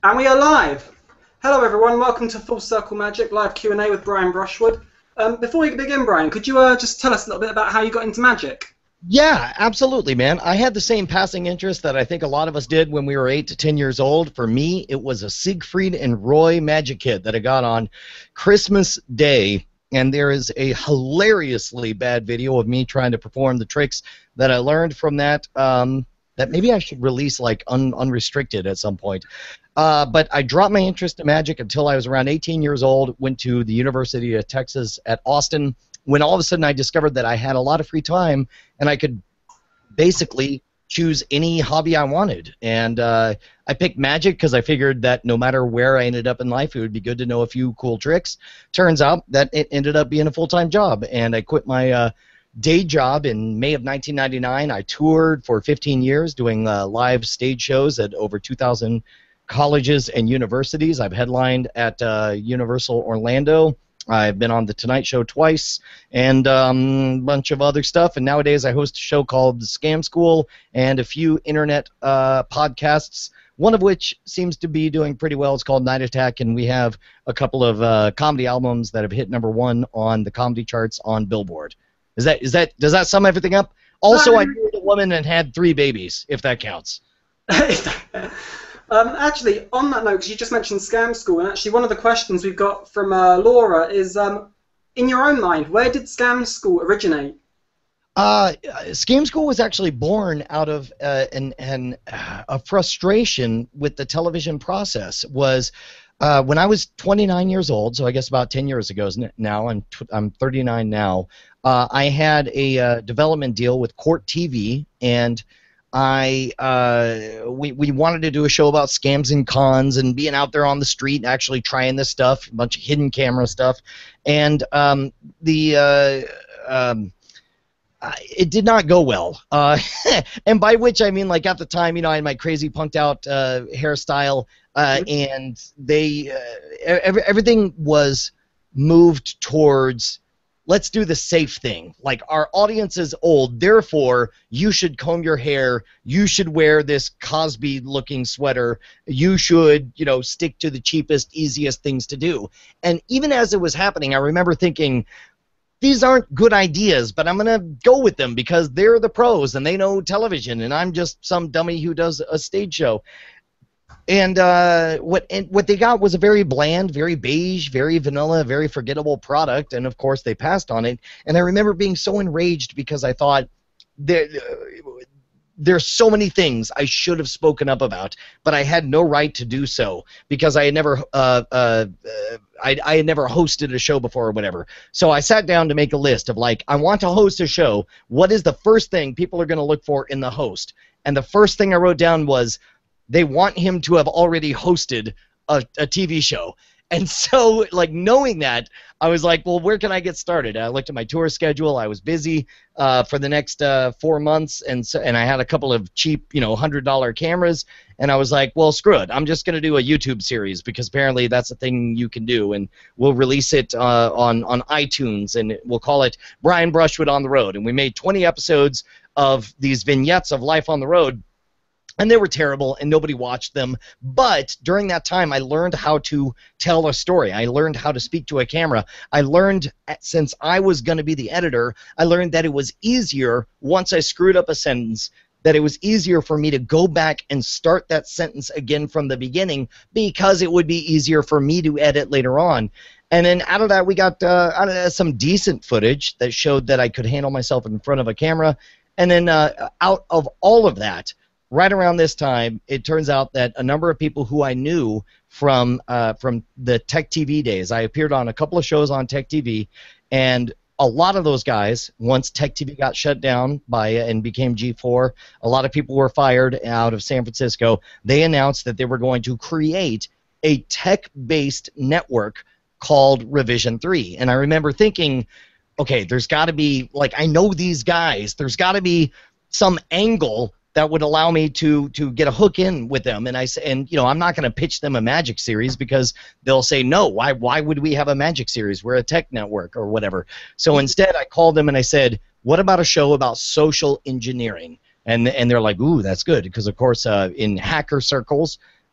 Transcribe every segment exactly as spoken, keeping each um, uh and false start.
And we are live. Hello everyone, welcome to Full Circle Magic live Q and A with Brian Brushwood. Um, before we begin, Brian, could you uh, just tell us a little bit about how you got into magic? Yeah, absolutely, man. I had the same passing interest that I think a lot of us did when we were eight to ten years old. For me, it was a Siegfried and Roy magic kit that I got on Christmas Day. And there is a hilariously bad video of me trying to perform the tricks that I learned from that, um, that maybe I should release like un unrestricted at some point. Uh, but I dropped my interest in magic until I was around eighteen years old, went to the University of Texas at Austin, when all of a sudden I discovered that I had a lot of free time and I could basically choose any hobby I wanted. And uh, I picked magic because I figured that no matter where I ended up in life, it would be good to know a few cool tricks. Turns out that it ended up being a full-time job, and I quit my uh, day job in May of nineteen ninety-nine. I toured for fifteen years doing uh, live stage shows at over two thousand colleges and universities. I've headlined at uh, Universal Orlando. I've been on The Tonight Show twice and um, a bunch of other stuff. And nowadays I host a show called The Scam School and a few internet uh, podcasts, one of which seems to be doing pretty well. It's called Night Attack, and we have a couple of uh, comedy albums that have hit number one on the comedy charts on Billboard. Is that, is that, does that sum everything up? Also, I married a woman and had three babies, if that counts. Um, actually, on that note, because you just mentioned Scam School, and actually one of the questions we've got from uh, Laura is, um, in your own mind, where did Scam School originate? Uh, Scam School was actually born out of uh, an, an, uh, a frustration with the television process. Was uh, when I was twenty-nine years old, so I guess about ten years ago now, I'm, tw I'm thirty-nine now, uh, I had a uh, development deal with Court T V, and I uh, we we wanted to do a show about scams and cons and being out there on the street and actually trying this stuff, a bunch of hidden camera stuff, and um, the uh, um, it did not go well. Uh, and by which I mean, like, at the time, you know, I had my crazy punked out uh, hairstyle, uh, and they uh, every, everything was moved towards, let's do the safe thing. Like, our audience is old, therefore you should comb your hair, you should wear this Cosby-looking sweater, you should, you know, stick to the cheapest, easiest things to do. And even as it was happening, I remember thinking, these aren't good ideas, but I'm going to go with them because they're the pros and they know television, and I'm just some dummy who does a stage show. And uh, what and what they got was a very bland, very beige, very vanilla, very forgettable product, and of course they passed on it. And I remember being so enraged because I thought, there, there's so many things I should have spoken up about, but I had no right to do so because I had never uh, uh, uh, I, I had never hosted a show before or whatever. So I sat down to make a list of, like, I want to host a show. What is the first thing people are going to look for in the host? And the first thing I wrote down was, they want him to have already hosted a, a T V show. And so, like, knowing that, I was like, well, where can I get started? I looked at my tour schedule. I was busy uh, for the next uh, four months, and so, and I had a couple of cheap, you know, one hundred dollar cameras, and I was like, well, screw it. I'm just going to do a YouTube series because apparently that's a thing you can do, and we'll release it uh, on, on iTunes, and we'll call it Brian Brushwood on the Road. And we made twenty episodes of these vignettes of life on the road. And they were terrible, and nobody watched them. But during that time, I learned how to tell a story. I learned how to speak to a camera. I learned, since I was going to be the editor, I learned that it was easier, once I screwed up a sentence, that it was easier for me to go back and start that sentence again from the beginning because it would be easier for me to edit later on. And then out of that, we got uh, out of that, some decent footage that showed that I could handle myself in front of a camera. And then uh, out of all of that, right around this time, it turns out that a number of people who I knew from uh, from the Tech T V days, I appeared on a couple of shows on Tech T V, and a lot of those guys, once Tech T V got shut down by and became G four, a lot of people were fired out of San Francisco. They announced that they were going to create a tech-based network called Revision three. And I remember thinking, okay, there's got to be, like, I know these guys. There's got to be some angle that would allow me to to get a hook in with them. And I and you know, I'm not going to pitch them a magic series because they'll say no. Why why would we have a magic series? We're a tech network or whatever. So instead, I called them and I said, what about a show about social engineering? And and they're like, ooh, that's good, because of course uh, in hacker circles,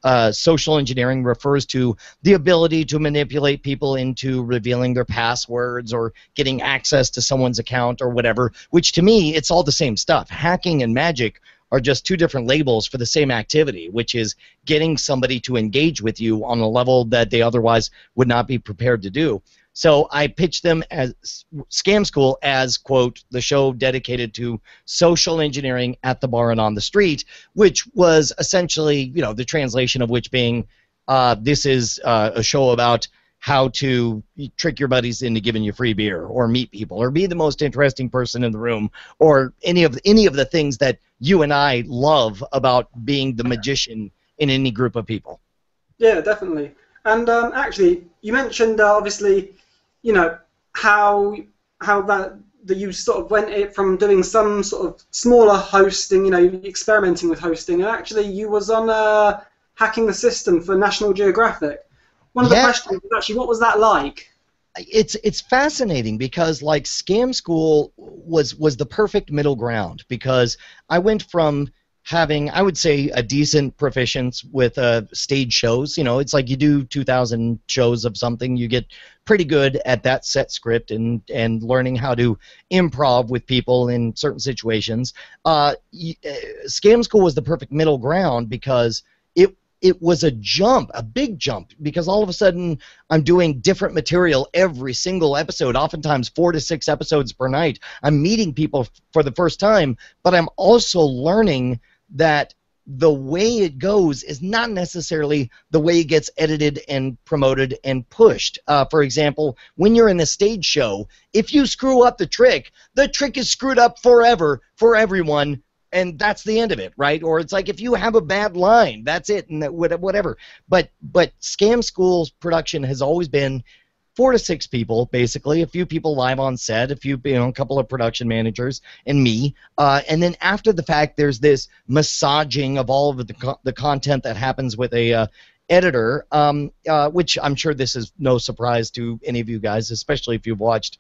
uh, social engineering refers to the ability to manipulate people into revealing their passwords or getting access to someone's account or whatever, which to me, it's all the same stuff. Hacking and magic are just two different labels for the same activity, which is getting somebody to engage with you on a level that they otherwise would not be prepared to do. So I pitched them as Scam School as, quote, the show dedicated to social engineering at the bar and on the street, which was essentially, you know, the translation of which being uh, this is uh, a show about how to trick your buddies into giving you free beer or meet people or be the most interesting person in the room or any of any of the things that you and I love about being the magician in any group of people. Yeah, definitely. And um, actually, you mentioned uh, obviously, you know, how how that that you sort of went it from doing some sort of smaller hosting, you know, experimenting with hosting, and actually you was on uh, hacking the system for National Geographic. One of the Yeah. questions was actually, what was that like? It's it's fascinating because like Scam School was was the perfect middle ground because I went from having, I would say, a decent proficiency with uh, stage shows. You know, it's like you do two thousand shows of something, you get pretty good at that set script and, and learning how to improv with people in certain situations. Uh, y- uh, Scam School was the perfect middle ground because it it was a jump, a big jump, because all of a sudden I'm doing different material every single episode, oftentimes four to six episodes per night. I'm meeting people f- for the first time, but I'm also learning that the way it goes is not necessarily the way it gets edited and promoted and pushed. Uh, for example, when you're in a stage show, if you screw up the trick, the trick is screwed up forever for everyone, and that's the end of it, right? Or it's like if you have a bad line, that's it, and that, whatever. But but Scam School's production has always been four to six people, basically, a few people live on set, a few, you know, a couple of production managers, and me. Uh, and then after the fact, there's this massaging of all of the co- the content that happens with a uh, editor, um, uh, which I'm sure this is no surprise to any of you guys, especially if you've watched.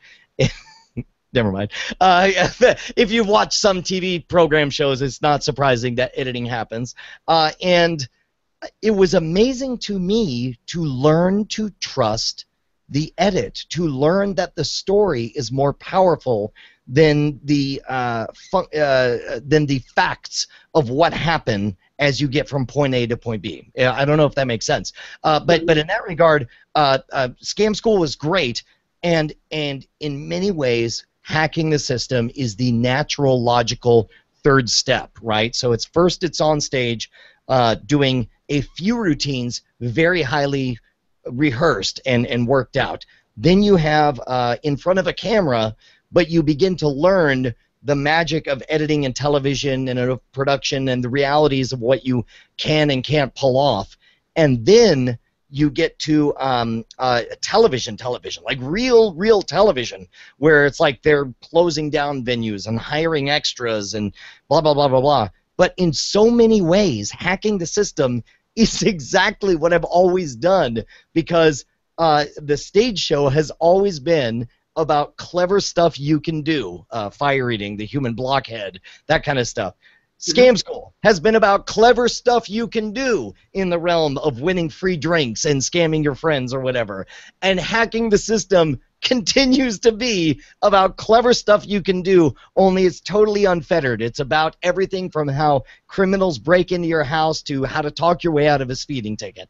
Never mind. Uh, if you've watched some T V program shows, it's not surprising that editing happens. Uh, and it was amazing to me to learn to trust the edit, to learn that the story is more powerful than the uh, fun- uh, than the facts of what happened as you get from point A to point B. Yeah, I don't know if that makes sense, uh, but but in that regard, uh, uh, Scam School was great, and and in many ways, hacking the system is the natural, logical third step, right? So it's first it's on stage, uh, doing a few routines, very highly rehearsed and, and worked out. Then you have uh, in front of a camera, but you begin to learn the magic of editing and television and of production and the realities of what you can and can't pull off. And then you get to um, uh, television, television, like real, real television, where it's like they're closing down venues and hiring extras and blah, blah, blah, blah, blah. But in so many ways, hacking the system is exactly what I've always done, because uh, the stage show has always been about clever stuff you can do, uh, fire eating, the human blockhead, that kind of stuff. Scam School has been about clever stuff you can do in the realm of winning free drinks and scamming your friends or whatever. And hacking the system continues to be about clever stuff you can do, only it's totally unfettered. It's about everything from how criminals break into your house to how to talk your way out of a speeding ticket.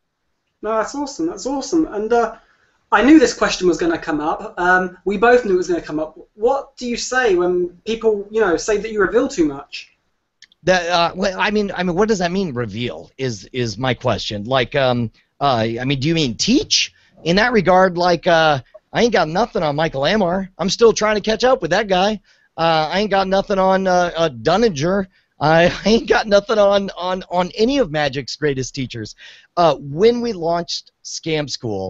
No, that's awesome. That's awesome. And uh, I knew this question was going to come up. Um, we both knew it was going to come up. What do you say when people, you know, say that you reveal too much? That uh, well, I mean, I mean, what does that mean? Reveal is is my question. Like, um, uh, I mean, do you mean teach? In that regard, like, uh, I ain't got nothing on Michael Amar. I'm still trying to catch up with that guy. Uh, I ain't got nothing on uh, uh, Dunninger. I ain't got nothing on, on, on any of Magic's greatest teachers. Uh, when we launched Scam School,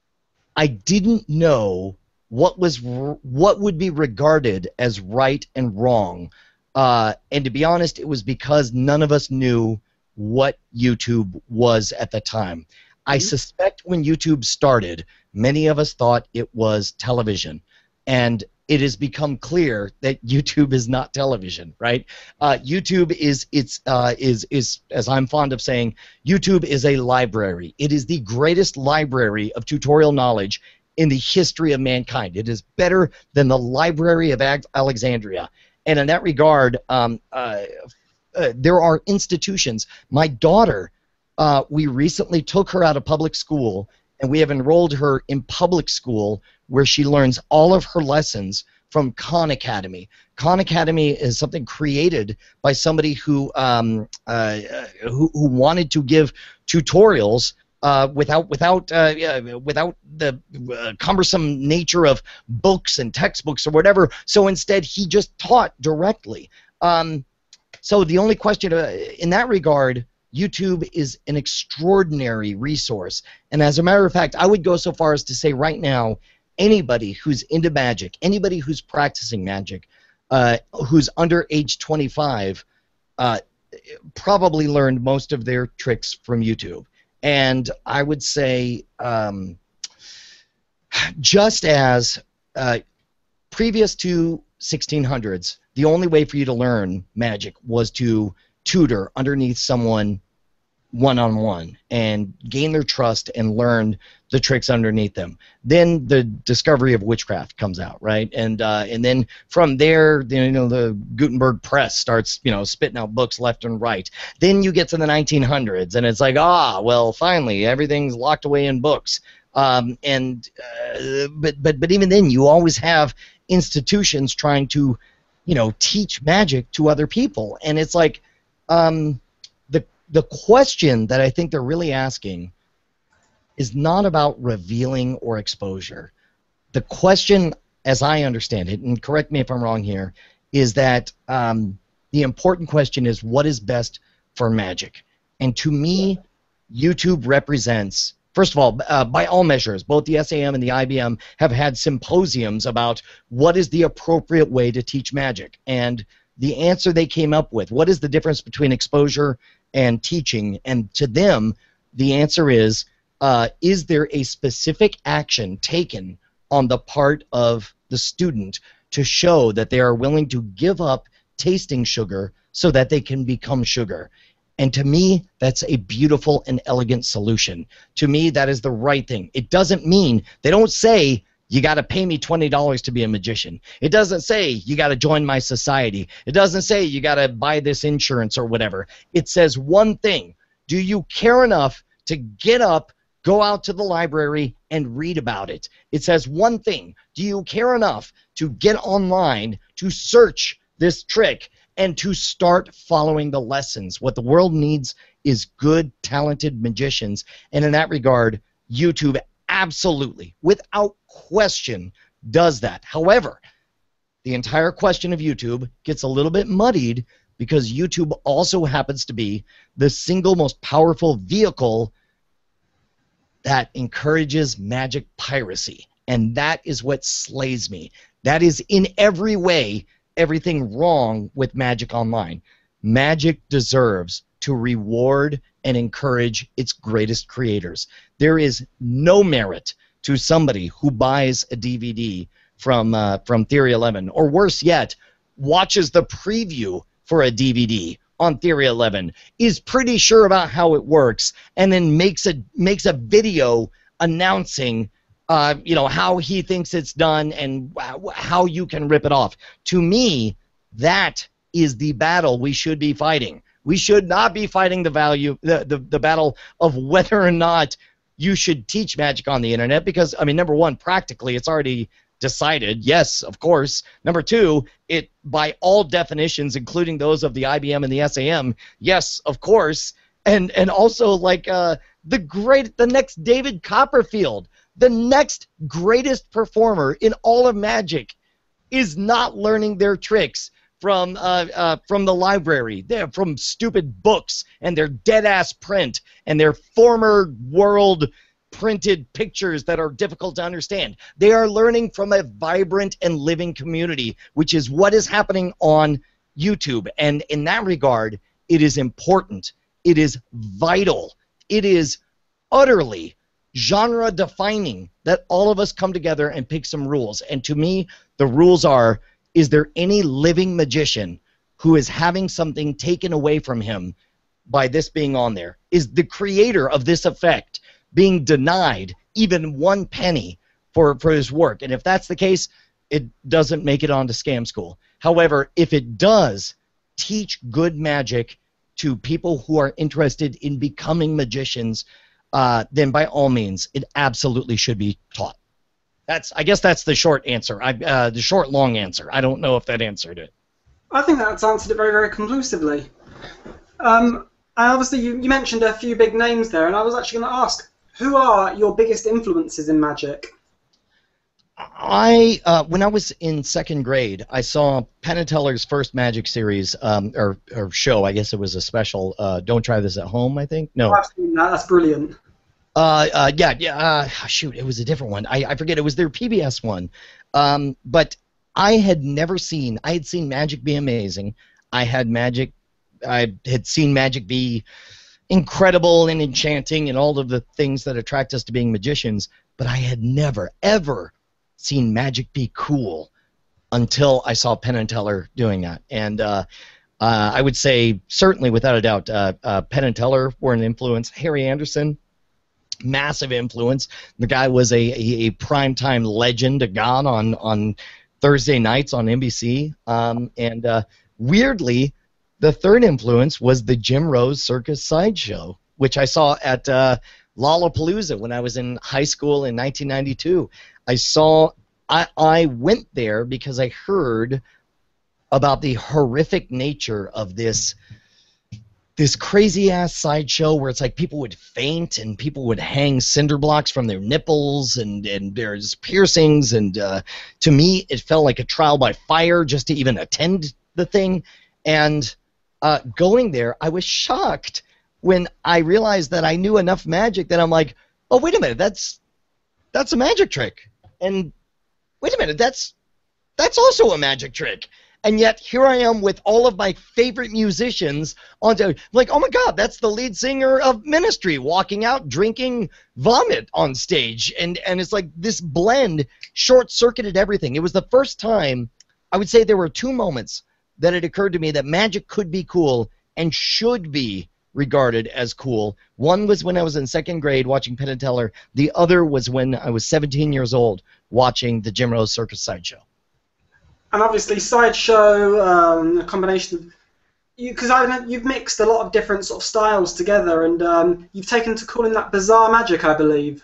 I didn't know what was r- what would be regarded as right and wrong. Uh, and to be honest, it was because none of us knew what YouTube was at the time. I suspect when YouTube started, many of us thought it was television. And it has become clear that YouTube is not television, right? Uh, YouTube is it's uh, is is as I'm fond of saying, YouTube is a library. It is the greatest library of tutorial knowledge in the history of mankind. It is better than the Library of Alexandria, and in that regard, um, uh, uh, there are institutions. My daughter, uh, we recently took her out of public school, and we have enrolled her in public school where she learns all of her lessons from Khan Academy. Khan Academy is something created by somebody who um, uh, who, who wanted to give tutorials uh, without without uh, yeah, without the uh, cumbersome nature of books and textbooks or whatever. So instead, he just taught directly. Um, so the only question uh, in that regard, YouTube is an extraordinary resource. And as a matter of fact, I would go so far as to say right now, anybody who's into magic, anybody who's practicing magic, uh, who's under age twenty-five, uh, probably learned most of their tricks from YouTube. And I would say, um, just as uh, previous to sixteen hundreds, the only way for you to learn magic was to tutor underneath someone one-on-one and gain their trust and learn the tricks underneath them. Then the discovery of witchcraft comes out, right? And uh, and then from there, you know, the Gutenberg press starts, you know, spitting out books left and right. Then you get to the nineteen hundreds, and it's like, ah, well, finally, everything's locked away in books. Um, and uh, but but but even then, you always have institutions trying to, you know, teach magic to other people, and it's like, um, the the question that I think they're really asking is not about revealing or exposure. The question, as I understand it, and correct me if I'm wrong here, is that um, the important question is what is best for magic. And to me, YouTube represents, first of all, uh, by all measures, both the S A M and the I B M have had symposiums about what is the appropriate way to teach magic. And the answer they came up with, what is the difference between exposure and teaching? And to them, the answer is, uh, is there a specific action taken on the part of the student to show that they are willing to give up tasting sugar so that they can become sugar? And to me, that's a beautiful and elegant solution. To me, that is the right thing. It doesn't mean, they don't say, you got to pay me twenty dollars to be a magician. It doesn't say you got to join my society. It doesn't say you got to buy this insurance or whatever. It says one thing. Do you care enough to get up, go out to the library, and read about it? It says one thing. Do you care enough to get online, to search this trick, and to start following the lessons? What the world needs is good, talented magicians. And in that regard, YouTube absolutely, without question, does that. However, the entire question of YouTube gets a little bit muddied because YouTube also happens to be the single most powerful vehicle that encourages magic piracy. And that is what slays me. That is in every way everything wrong with Magic Online. Magic deserves to reward and encourage its greatest creators. There is no merit to somebody who buys a D V D from uh, from Theory eleven, or worse yet, watches the preview for a D V D on Theory eleven, is pretty sure about how it works, and then makes a makes a video announcing, uh, you know, how he thinks it's done and how you can rip it off. To me, that is the battle we should be fighting. We should not be fighting the value, the, the, the battle of whether or not you should teach magic on the internet, because, I mean, number one, practically, it's already decided, yes, of course. Number two, it, by all definitions, including those of the I B M and the S A M, yes, of course. And and also, like, uh, the great, the next David Copperfield, the next greatest performer in all of magic, is not learning their tricks from uh, uh, from the library. They're from stupid books and their dead-ass print and their former world printed pictures that are difficult to understand. They are learning from a vibrant and living community, which is what is happening on YouTube. And in that regard, it is important. It is vital. It is utterly genre defining that all of us come together and pick some rules. And to me, the rules are, is there any living magician who is having something taken away from him by this being on there? Is the creator of this effect being denied even one penny for, for his work? And if that's the case, it doesn't make it onto Scam School. However, if it does teach good magic to people who are interested in becoming magicians, uh, then by all means, it absolutely should be taught. That's, I guess that's the short answer. I, uh, the short, long answer. I don't know if that answered it. I think that's answered it very, very conclusively. Um, and obviously, you, you mentioned a few big names there, and I was actually going to ask, who are your biggest influences in magic? I, uh, when I was in second grade, I saw Penn and Teller's first magic series, um, or, or show. I guess it was a special. Uh, Don't Try This at Home, I think. No. I've seen that. That's brilliant. Uh, uh, yeah, yeah. Uh, shoot, it was a different one. I, I forget. It was their P B S one. Um, but I had never seen. I had seen magic be amazing. I had magic. I had seen magic be incredible and enchanting, and all of the things that attract us to being magicians. But I had never, ever seen magic be cool until I saw Penn and Teller doing that. And uh, uh, I would say, certainly, without a doubt, uh, uh, Penn and Teller were an influence. Harry Anderson, massive influence. The guy was a, a, a primetime legend, a god on, on Thursday nights on N B C. Um, and uh, weirdly, the third influence was the Jim Rose Circus Sideshow, which I saw at uh, Lollapalooza when I was in high school in nineteen ninety-two. I saw, I, I went there because I heard about the horrific nature of this this crazy-ass sideshow where it's like people would faint and people would hang cinder blocks from their nipples, and, and there's piercings, and uh, to me it felt like a trial by fire just to even attend the thing. And uh, going there, I was shocked when I realized that I knew enough magic that I'm like, oh, wait a minute, that's that's a magic trick. And wait a minute, that's that's also a magic trick. And yet here I am with all of my favorite musicians on to, like, oh my God, that's the lead singer of Ministry walking out drinking vomit on stage. And and it's like this blend short-circuited everything. It was the first time, I would say there were two moments that it occurred to me that magic could be cool and should be regarded as cool. One was when I was in second grade watching Penn and Teller. The other was when I was seventeen years old watching the Jim Rose Circus Sideshow. And obviously, Sideshow, um, a combination of... Because you've mixed a lot of different sort of styles together, and um, you've taken to calling that bizarre magic, I believe.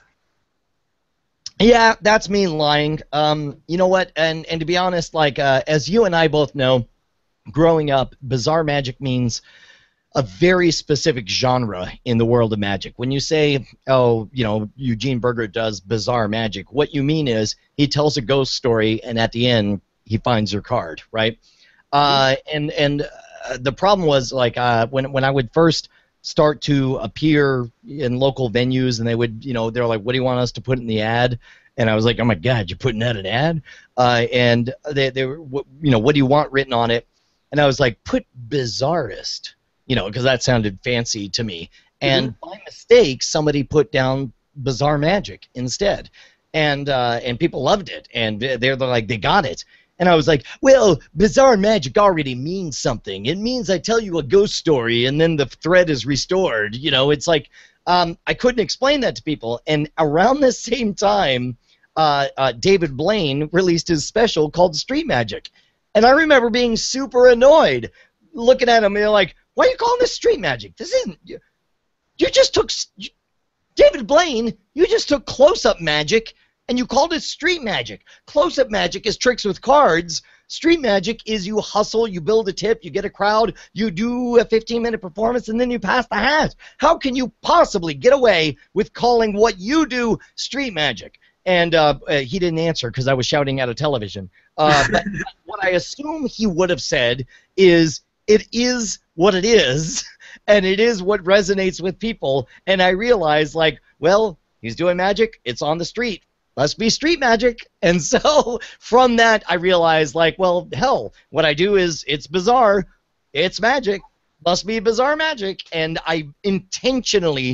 Yeah, that's me lying. Um, you know what? And, and to be honest, like uh, as you and I both know, growing up, bizarre magic means a very specific genre in the world of magic. When you say, oh, you know, Eugene Berger does bizarre magic, what you mean is he tells a ghost story, and at the end, he finds your card, right? Uh, and and uh, the problem was, like, uh, when when I would first start to appear in local venues, and they would, you know, they're like, what do you want us to put in the ad? And I was like, oh my God, you're putting out an ad? Uh, and they, they were, you know, what do you want written on it? And I was like, put bizarrist, you know, because that sounded fancy to me. And mm-hmm. by mistake, somebody put down bizarre magic instead. And uh, and people loved it. And they're like, they got it. And I was like, well, bizarre magic already means something. It means I tell you a ghost story and then the thread is restored. You know, it's like, um, I couldn't explain that to people. And around the same time, uh, uh, David Blaine released his special called Street Magic. And I remember being super annoyed looking at him, and they're like, why are you calling this street magic? This isn't, you, you just took, you, David Blaine, you just took close-up magic and you called it street magic. Close-up magic is tricks with cards. Street magic is you hustle, you build a tip, you get a crowd, you do a fifteen-minute performance, and then you pass the hat. How can you possibly get away with calling what you do street magic? And uh, uh, he didn't answer because I was shouting at a television. Uh, but what I assume he would have said is, it is what it is, and it is what resonates with people. And I realized, like, well, he's doing magic, it's on the street. Must be street magic. And so from that, I realized, like, well, hell, what I do is, it's bizarre, it's magic, must be bizarre magic. And I intentionally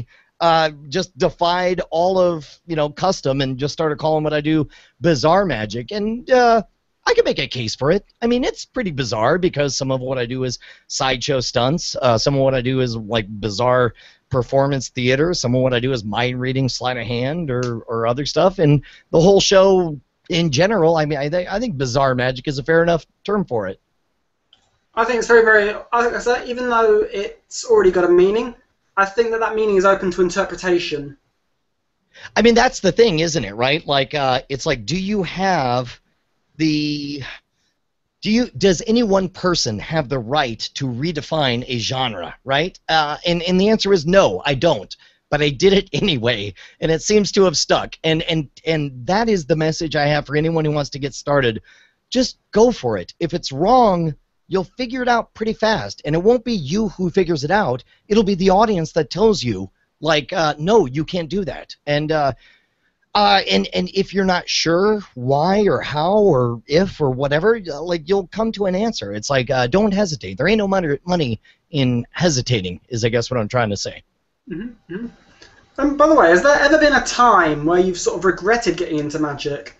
uh, just defied all of, you know, custom and just started calling what I do bizarre magic. And uh, I can make a case for it. I mean, it's pretty bizarre because some of what I do is sideshow stunts. Uh, some of what I do is like bizarre performance theater. Some of what I do is mind reading, sleight of hand, or or other stuff. And the whole show in general, I mean, I, th- I think bizarre magic is a fair enough term for it. I think it's very, very. I think that even though it's already got a meaning, I think that that meaning is open to interpretation. I mean, that's the thing, isn't it? Right? Like, uh, it's like, do you have the do you does any one person have the right to redefine a genre? Right? Uh, and and the answer is no, I don't. But I did it anyway, and it seems to have stuck. And and and that is the message I have for anyone who wants to get started. Just go for it. If it's wrong, you'll figure it out pretty fast, and it won't be you who figures it out. It'll be the audience that tells you, like, uh, no, you can't do that. And uh, uh, and and if you're not sure why or how or if or whatever, like, you'll come to an answer. It's like, uh, don't hesitate. There ain't no money money in hesitating, is I guess what I'm trying to say. Mm-hmm. Mm-hmm. Um, by the way, has there ever been a time where you've sort of regretted getting into magic?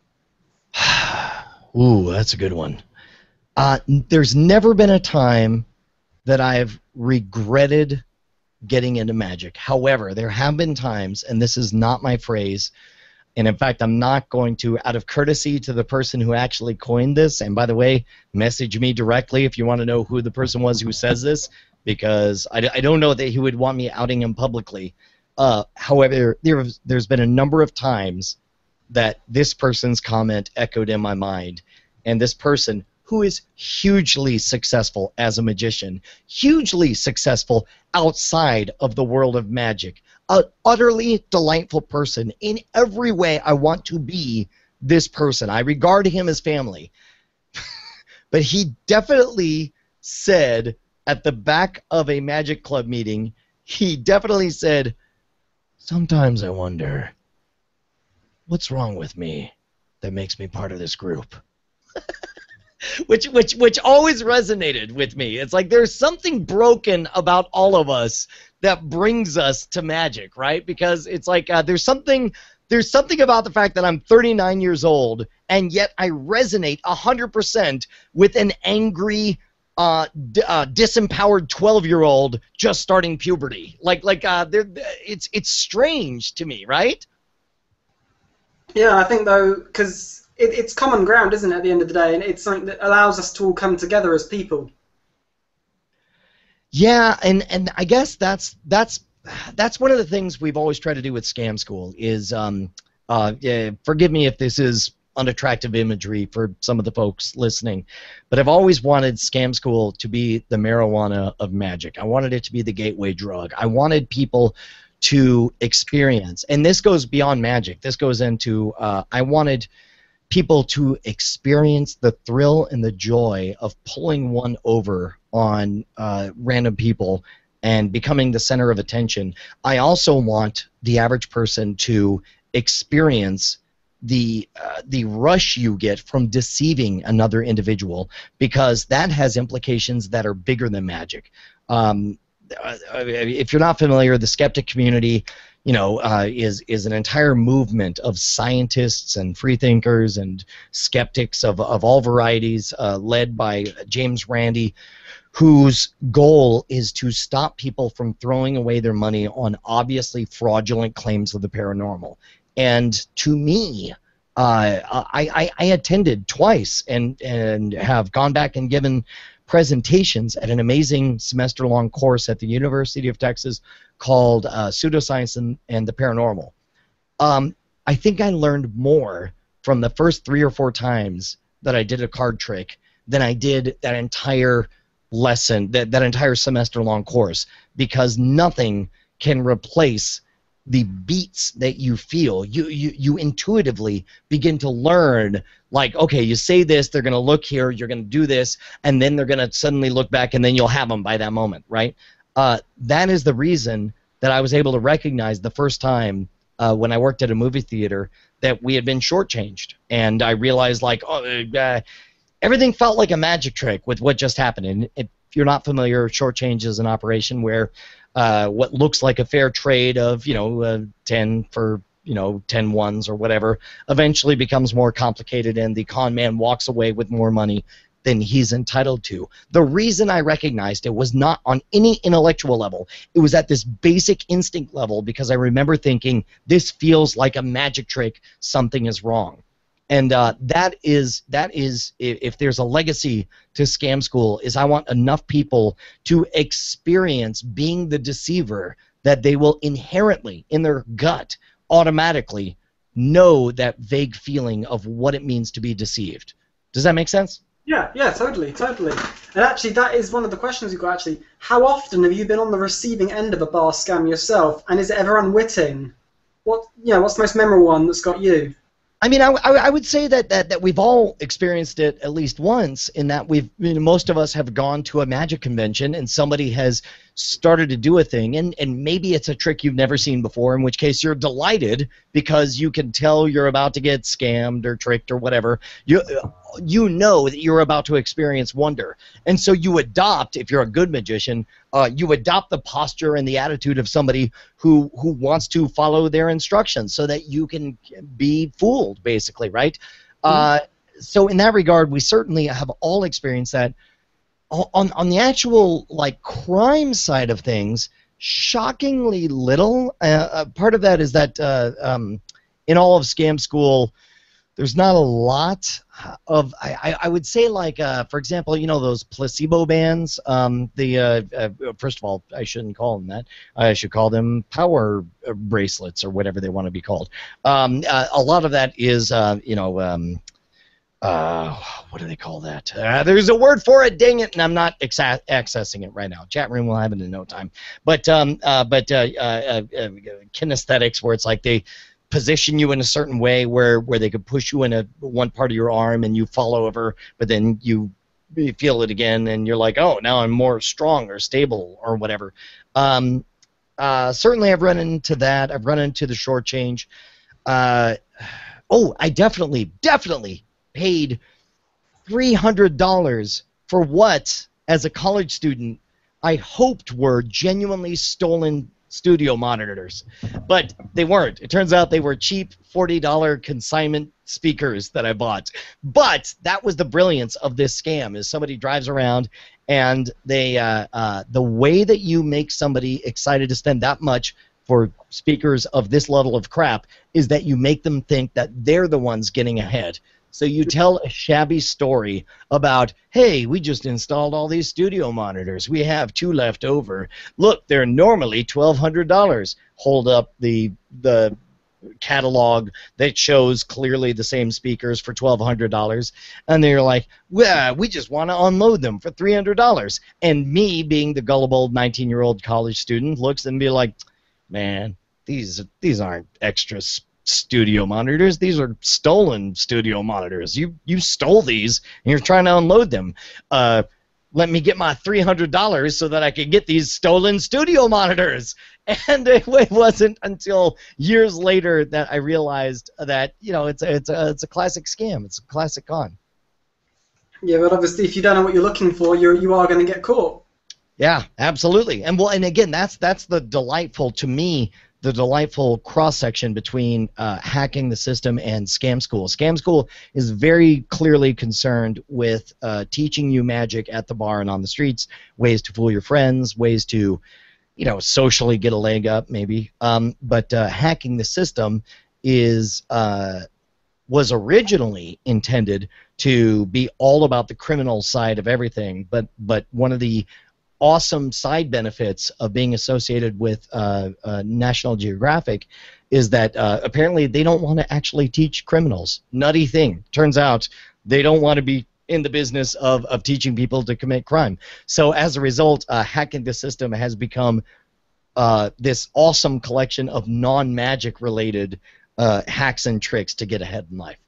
Ooh, that's a good one. Uh, there's never been a time that I've regretted getting into magic. However, there have been times, and this is not my phrase, and in fact, I'm not going to, out of courtesy to the person who actually coined this, and by the way, message me directly if you want to know who the person was who says this, because I, I don't know that he would want me outing him publicly. Uh, however, there, there's been a number of times that this person's comment echoed in my mind, and this person, who is hugely successful as a magician, hugely successful outside of the world of magic, an utterly delightful person. In every way, I want to be this person. I regard him as family. But he definitely said at the back of a Magic Club meeting, he definitely said, sometimes I wonder, what's wrong with me that makes me part of this group? Which which which always resonated with me. It's like there's something broken about all of us that brings us to magic, right? Because it's like uh, there's something there's something about the fact that I'm thirty-nine years old and yet I resonate one hundred percent with an angry, uh, d- uh, disempowered twelve-year-old just starting puberty. Like like uh, it's it's strange to me, right? Yeah, I think though, because It, it's common ground, isn't it, at the end of the day? And it's something that allows us to all come together as people. Yeah, and, and I guess that's that's that's one of the things we've always tried to do with Scam School is, um, uh, yeah, forgive me if this is unattractive imagery for some of the folks listening, but I've always wanted Scam School to be the marijuana of magic. I wanted it to be the gateway drug. I wanted people to experience, and this goes beyond magic. This goes into, uh, I wanted people to experience the thrill and the joy of pulling one over on uh, random people and becoming the center of attention. I also want the average person to experience the uh, the rush you get from deceiving another individual, because that has implications that are bigger than magic. Um, uh, if you're not familiar, the skeptic community, you know, uh, is is an entire movement of scientists and freethinkers and skeptics of of all varieties, uh, led by James Randi, whose goal is to stop people from throwing away their money on obviously fraudulent claims of the paranormal. And to me, uh, I, I I attended twice and and have gone back and given presentations at an amazing semester-long course at the University of Texas called uh, Pseudoscience and, and the Paranormal. Um, I think I learned more from the first three or four times that I did a card trick than I did that entire lesson, that, that entire semester-long course, because nothing can replace the beats that you feel. You, you, you intuitively begin to learn, like, okay, you say this, they're going to look here, you're going to do this, and then they're going to suddenly look back, and then you'll have them by that moment, right? Uh, that is the reason that I was able to recognize the first time uh, when I worked at a movie theater that we had been shortchanged. And I realized, like, oh, uh, everything felt like a magic trick with what just happened. And if you're not familiar, shortchange is an operation where uh, what looks like a fair trade of, you know, uh, ten for, you know, ten ones or whatever, eventually becomes more complicated, and the con man walks away with more money than he's entitled to. The reason I recognized it was not on any intellectual level. It was at this basic instinct level, because I remember thinking, this feels like a magic trick, something is wrong. And uh, that is, that is if, if there's a legacy to Scam School, is I want enough people to experience being the deceiver that they will inherently, in their gut, automatically know that vague feeling of what it means to be deceived. Does that make sense? Yeah, yeah, totally, totally. And actually, that is one of the questions you've got, actually. How often have you been on the receiving end of a bar scam yourself, and is it ever unwitting? What, you know, what's the most memorable one that's got you? I mean, I, I, I would say that, that, that we've all experienced it at least once, in that we've, you know, most of us have gone to a magic convention and somebody has started to do a thing, and, and maybe it's a trick you've never seen before, in which case you're delighted because you can tell you're about to get scammed or tricked or whatever. You, you know that you're about to experience wonder. And so you adopt, if you're a good magician, uh, you adopt the posture and the attitude of somebody who, who wants to follow their instructions so that you can be fooled, basically, right? Mm-hmm. Uh, so in that regard, we certainly have all experienced that. On, on the actual, like, crime side of things, shockingly little. Uh, uh, part of that is that uh, um, in all of Scam School, there's not a lot of, I, I would say, like, uh, for example, you know, those placebo bands. Um, the uh, uh, first of all, I shouldn't call them that. I should call them power bracelets or whatever they want to be called. Um, uh, a lot of that is, uh, you know, um, uh, what do they call that? Uh, there's a word for it, dang it, and I'm not exa- accessing it right now. Chat room will have it in no time. But, um, uh, but uh, uh, uh, kinesthetics, where it's like they position you in a certain way where, where they could push you in a one part of your arm and you fall over, but then you, you feel it again and you're like, oh, now I'm more strong or stable or whatever. Um, uh, certainly I've run into that. I've run into the short change. Uh, oh, I definitely, definitely paid three hundred dollars for what, as a college student, I hoped were genuinely stolen studio monitors, but they weren't. It turns out they were cheap forty dollar consignment speakers that I bought. But that was the brilliance of this scam, is somebody drives around and they uh, uh, the way that you make somebody excited to spend that much for speakers of this level of crap is that you make them think that they're the ones getting ahead. So you tell a shabby story about, hey, we just installed all these studio monitors. We have two left over. Look, they're normally twelve hundred dollars. Hold up the the catalog that shows clearly the same speakers for twelve hundred dollars. And they're like, well, we just want to unload them for three hundred dollars. And me, being the gullible nineteen-year-old college student, looks and be like, man, these these aren't extra studio monitors. These are stolen studio monitors. You you stole these and you're trying to unload them. Uh, let me get my three hundred dollars so that I could get these stolen studio monitors. And it wasn't until years later that I realized that, you know, it's a, it's a, it's a classic scam. It's a classic con. Yeah, but obviously if you don't know what you're looking for, you're, you are going to get caught. Yeah, absolutely. And well, and again, that's that's the delightful, to me, the delightful cross-section between uh, hacking the system and Scam School. Scam School is very clearly concerned with uh, teaching you magic at the bar and on the streets, ways to fool your friends, ways to, you know, socially get a leg up, maybe. Um, but uh, hacking the system is uh, was originally intended to be all about the criminal side of everything, but but one of the awesome side benefits of being associated with uh, uh, National Geographic is that uh, apparently they don't want to actually teach criminals. Nutty thing. Turns out they don't want to be in the business of, of teaching people to commit crime. So as a result, uh, hacking the system has become uh, this awesome collection of non-magic related uh, hacks and tricks to get ahead in life.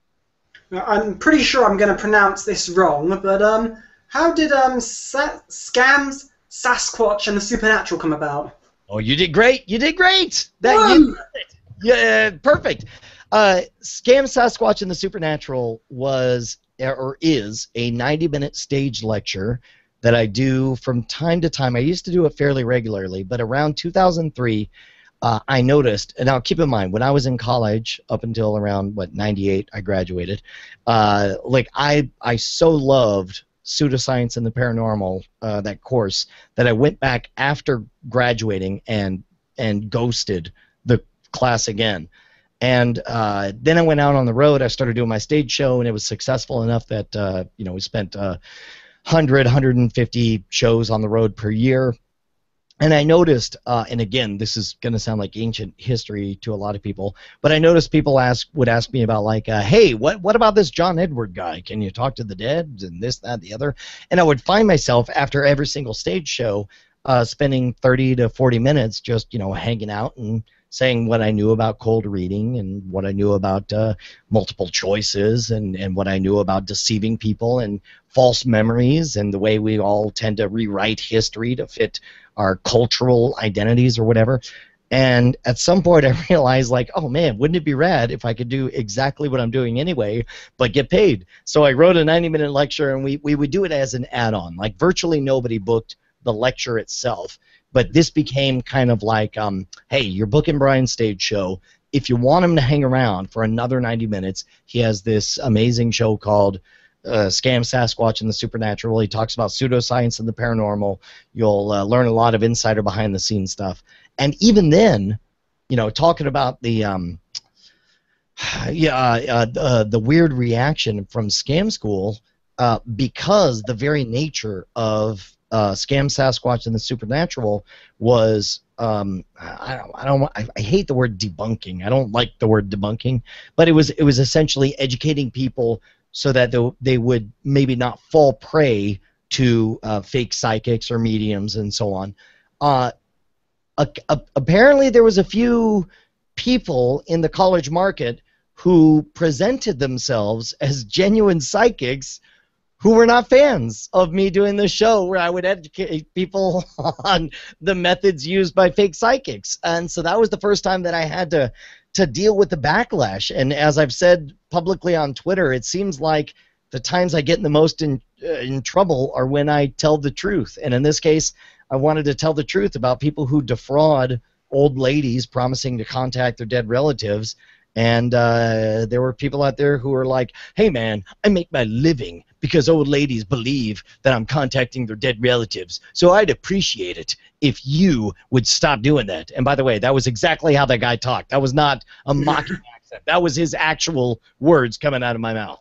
I'm pretty sure I'm going to pronounce this wrong, but um, how did um, sa- Scams, Sasquatch, and the Supernatural come about? Oh, you did great! You did great! That you, yeah, perfect. Uh, Scam, Sasquatch, and the Supernatural was or is a ninety minute stage lecture that I do from time to time. I used to do it fairly regularly, but around two thousand three, uh, I noticed, and now keep in mind, when I was in college, up until around, what, ninety-eight, I graduated, uh, like, I, I so loved pseudoscience and the paranormal, uh, that course, that I went back after graduating and and ghosted the class again. And uh, then I went out on the road. I started doing my stage show, and it was successful enough that uh, you know we spent uh, one hundred, one hundred fifty shows on the road per year. And I noticed, uh, and again, this is going to sound like ancient history to a lot of people, but I noticed people ask would ask me about, like, uh, hey, what what about this John Edward guy? Can you talk to the dead and this, that, the other? And I would find myself after every single stage show uh, spending thirty to forty minutes just, you know, hanging out and saying what I knew about cold reading and what I knew about uh, multiple choices and, and what I knew about deceiving people and false memories and the way we all tend to rewrite history to fit our cultural identities or whatever. And at some point I realized, like, oh man, wouldn't it be rad if I could do exactly what I'm doing anyway, but get paid? So I wrote a ninety minute lecture, and we, we would do it as an add-on. Like, virtually nobody booked the lecture itself, but this became kind of like, um, hey, you're booking Brian's stage show. If you want him to hang around for another ninety minutes, he has this amazing show called Uh, Scam Sasquatch and the Supernatural. He talks about pseudoscience and the paranormal. You'll uh, learn a lot of insider behind-the-scenes stuff. And even then, you know, talking about the um, yeah, uh, uh, the weird reaction from Scam School, uh, because the very nature of uh, Scam Sasquatch and the Supernatural was um, I don't I don't I, I hate the word debunking. I don't like the word debunking, but it was it was essentially educating people so that they, they would maybe not fall prey to uh, fake psychics or mediums and so on. Uh, a, a, apparently there was a few people in the college market who presented themselves as genuine psychics who were not fans of me doing this show where I would educate people on the methods used by fake psychics. And so that was the first time that I had to to deal with the backlash. And as I've said publicly on Twitter, it seems like the times I get in the most in, uh, in trouble are when I tell the truth. And in this case, I wanted to tell the truth about people who defraud old ladies promising to contact their dead relatives. And uh, there were people out there who were like, hey man, I make my living because old ladies believe that I'm contacting their dead relatives. So I'd appreciate it if you would stop doing that. And by the way, that was exactly how that guy talked. That was not a mocking accent. That was his actual words coming out of my mouth.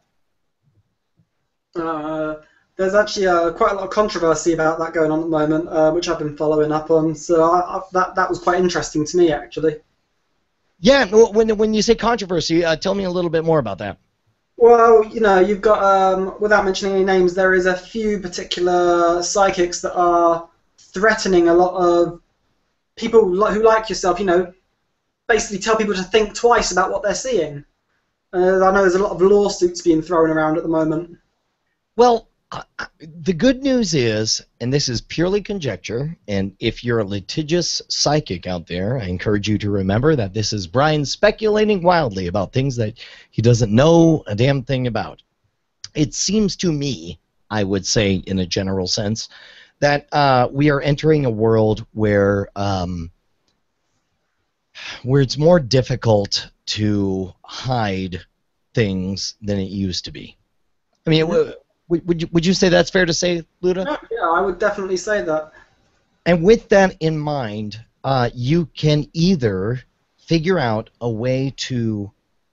Uh, there's actually uh, quite a lot of controversy about that going on at the moment, uh, which I've been following up on. So I, I, that, that was quite interesting to me, actually. Yeah, when, when you say controversy, uh, tell me a little bit more about that. Well, you know, you've got, um, without mentioning any names, there is a few particular psychics that are threatening a lot of people who like yourself, you know, basically tell people to think twice about what they're seeing. Uh, I know there's a lot of lawsuits being thrown around at the moment. Well, uh, the good news is, and this is purely conjecture, and if you're a litigious psychic out there, I encourage you to remember that this is Brian speculating wildly about things that he doesn't know a damn thing about. It seems to me, I would say in a general sense, that uh, we are entering a world where um, where it's more difficult to hide things than it used to be. I mean, it, would, would, you, would you say that's fair to say, Lootah? Yeah, yeah, I would definitely say that. And with that in mind, uh, you can either figure out a way to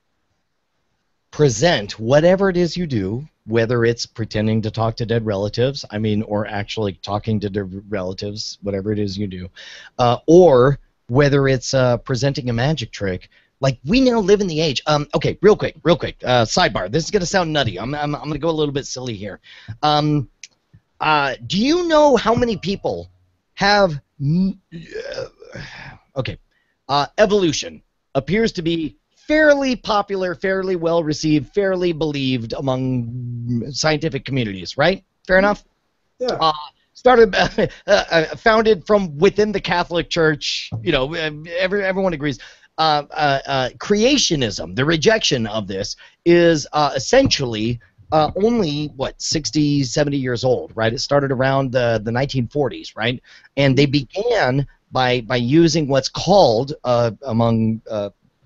present whatever it is you do, whether it's pretending to talk to dead relatives, I mean, or actually talking to dead relatives, whatever it is you do, uh, or whether it's uh, presenting a magic trick. Like, we now live in the age. Um, okay, real quick, real quick. Uh, sidebar. This is gonna sound nutty. I'm, I'm, I'm gonna go a little bit silly here. Um, uh, do you know how many people have? Uh, okay, uh, evolution appears to be fairly popular, fairly well received, fairly believed among scientific communities. Right? Fair enough. Yeah. Uh, started, uh, uh, founded from within the Catholic Church. You know, every, everyone agrees. Uh, uh, uh, creationism, the rejection of this, is uh, essentially uh, only, what, sixty, seventy years old, right? It started around the, the nineteen forties, right? And they began by, by using what's called, uh, among uh,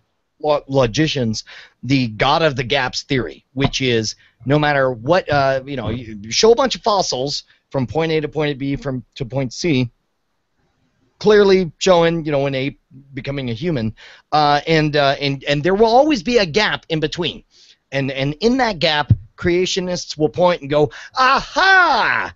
logicians, the God of the Gaps theory, which is no matter what, uh, you know, you show a bunch of fossils from point A to point B from to point C, clearly showing, you know, an ape becoming a human, uh, and uh, and and there will always be a gap in between, and and in that gap, creationists will point and go, aha,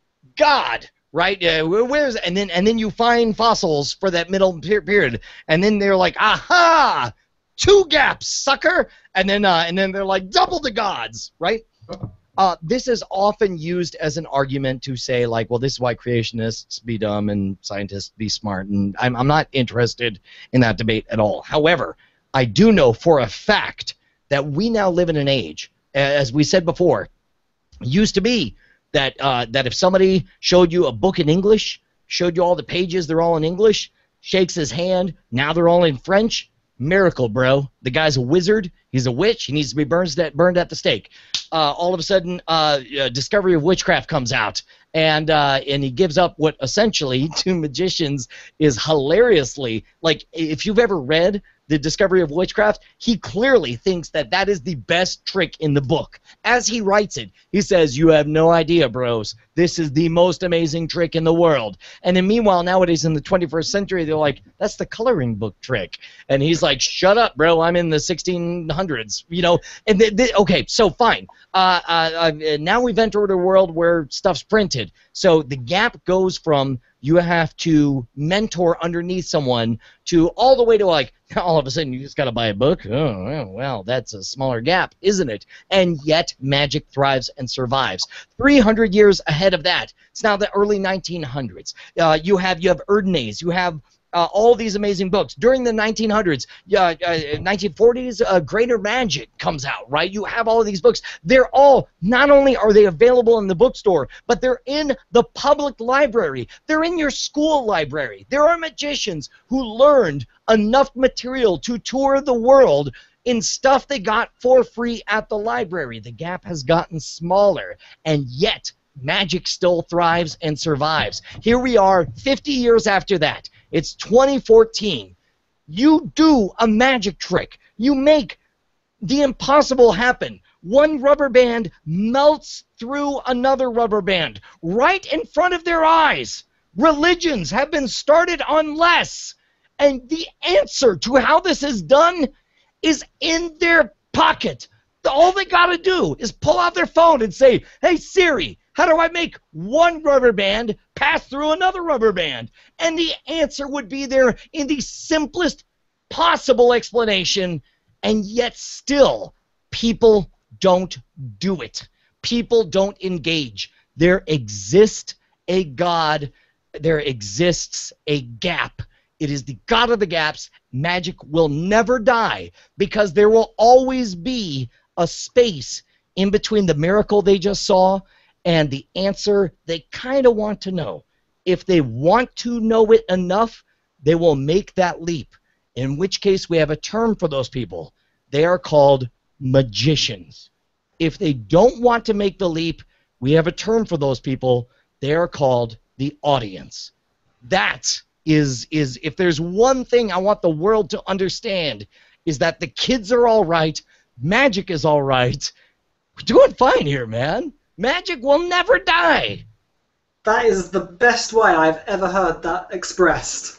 God, right? Uh, where's and then and then you find fossils for that middle period, and then they're like, aha, two gaps, sucker, and then uh, and then they're like double the gods, right? Uh, this is often used as an argument to say, like, well, this is why creationists be dumb and scientists be smart, and I'm, I'm not interested in that debate at all. However, I do know for a fact that we now live in an age, as we said before, used to be that, uh, that if somebody showed you a book in English, showed you all the pages, they're all in English, shakes his hand, now they're all in French, miracle, bro. The guy's a wizard. He's a witch. He needs to be burned at, burned at the stake. Uh, all of a sudden, uh, uh, Discovery of Witchcraft comes out, and uh, and he gives up what essentially to magicians is hilariously, like, if you've ever read The Discovery of Witchcraft, he clearly thinks that that is the best trick in the book. As he writes it, he says, you have no idea, bros. This is the most amazing trick in the world. And then meanwhile, nowadays in the twenty-first century, they're like, that's the coloring book trick. And he's like, shut up, bro. I'm in the sixteen hundreds, you know. And th th okay, so fine. Uh, uh, uh, now we've entered a world where stuff's printed. So the gap goes from you have to mentor underneath someone to all the way to, like, all of a sudden you just got to buy a book. Oh, well, that's a smaller gap, isn't it? And yet magic thrives and survives. three hundred years ahead of that, it's now the early nineteen hundreds. Uh, you have you have Erdnase, you have Uh, all these amazing books. During the nineteen hundreds, uh, uh, nineteen forties, uh, Greater Magic comes out, right? You have all of these books. They're all, not only are they available in the bookstore, but they're in the public library. They're in your school library. There are magicians who learned enough material to tour the world in stuff they got for free at the library. The gap has gotten smaller, and yet magic still thrives and survives. Here we are fifty years after that. It's twenty fourteen. You do a magic trick. You make the impossible happen. One rubber band melts through another rubber band right in front of their eyes. Religions have been started on less. And the answer to how this is done is in their pocket. All they got to do is pull out their phone and say, hey, Siri, how do I make one rubber band pass through another rubber band? And the answer would be there in the simplest possible explanation, and yet still people don't do it. People don't engage. There exists a God. There exists a gap. It is the God of the gaps. Magic will never die because there will always be a space in between the miracle they just saw and the answer they kind of want to know. If they want to know it enough, they will make that leap, in which case we have a term for those people. They are called magicians. If they don't want to make the leap, we have a term for those people. They are called the audience. That is, is if there's one thing I want the world to understand, is that the kids are all right, magic is all right. We're doing fine here, man. Magic will never die. That is the best way I've ever heard that expressed.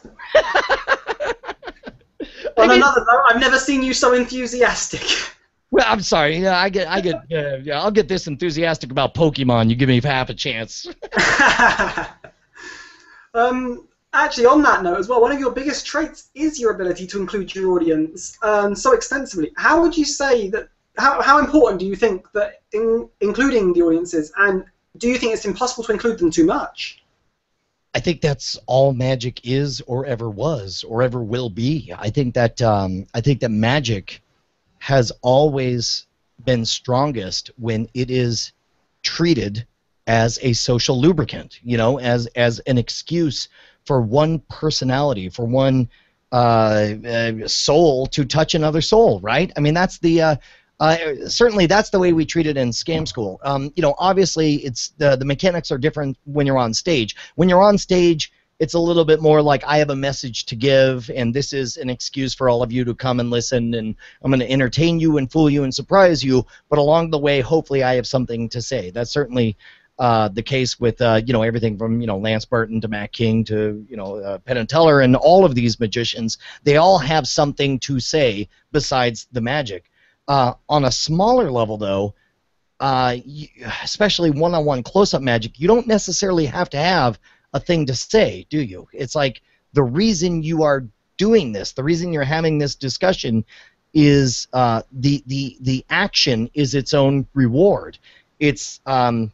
On I mean, another note, I've never seen you so enthusiastic. Well, I'm sorry. Yeah, I get, I get, uh, yeah, I'll get this enthusiastic about Pokemon. You give me half a chance. um, actually, on that note as well, one of your biggest traits is your ability to include your audience um, so extensively. How would you say that? How how important do you think that in including the audiences, and do you think it's impossible to include them too much? I think that's all magic is, or ever was, or ever will be. I think that um, I think that magic has always been strongest when it is treated as a social lubricant, you know, as as an excuse for one personality, for one uh, uh, soul to touch another soul, right? I mean, that's the uh, Uh, certainly, that's the way we treat it in Scam School. Um, you know, obviously, it's the the mechanics are different when you're on stage. When you're on stage, it's a little bit more like I have a message to give, and this is an excuse for all of you to come and listen, and I'm going to entertain you and fool you and surprise you. But along the way, hopefully, I have something to say. That's certainly uh, the case with uh, you know everything from you know Lance Burton to Matt King to you know uh, Penn and Teller and all of these magicians. They all have something to say besides the magic. Uh, on a smaller level, though, uh, you, especially one-on-one close-up magic, you don't necessarily have to have a thing to say, do you? It's like the reason you are doing this, the reason you're having this discussion, is uh, the the the action is its own reward. It's um,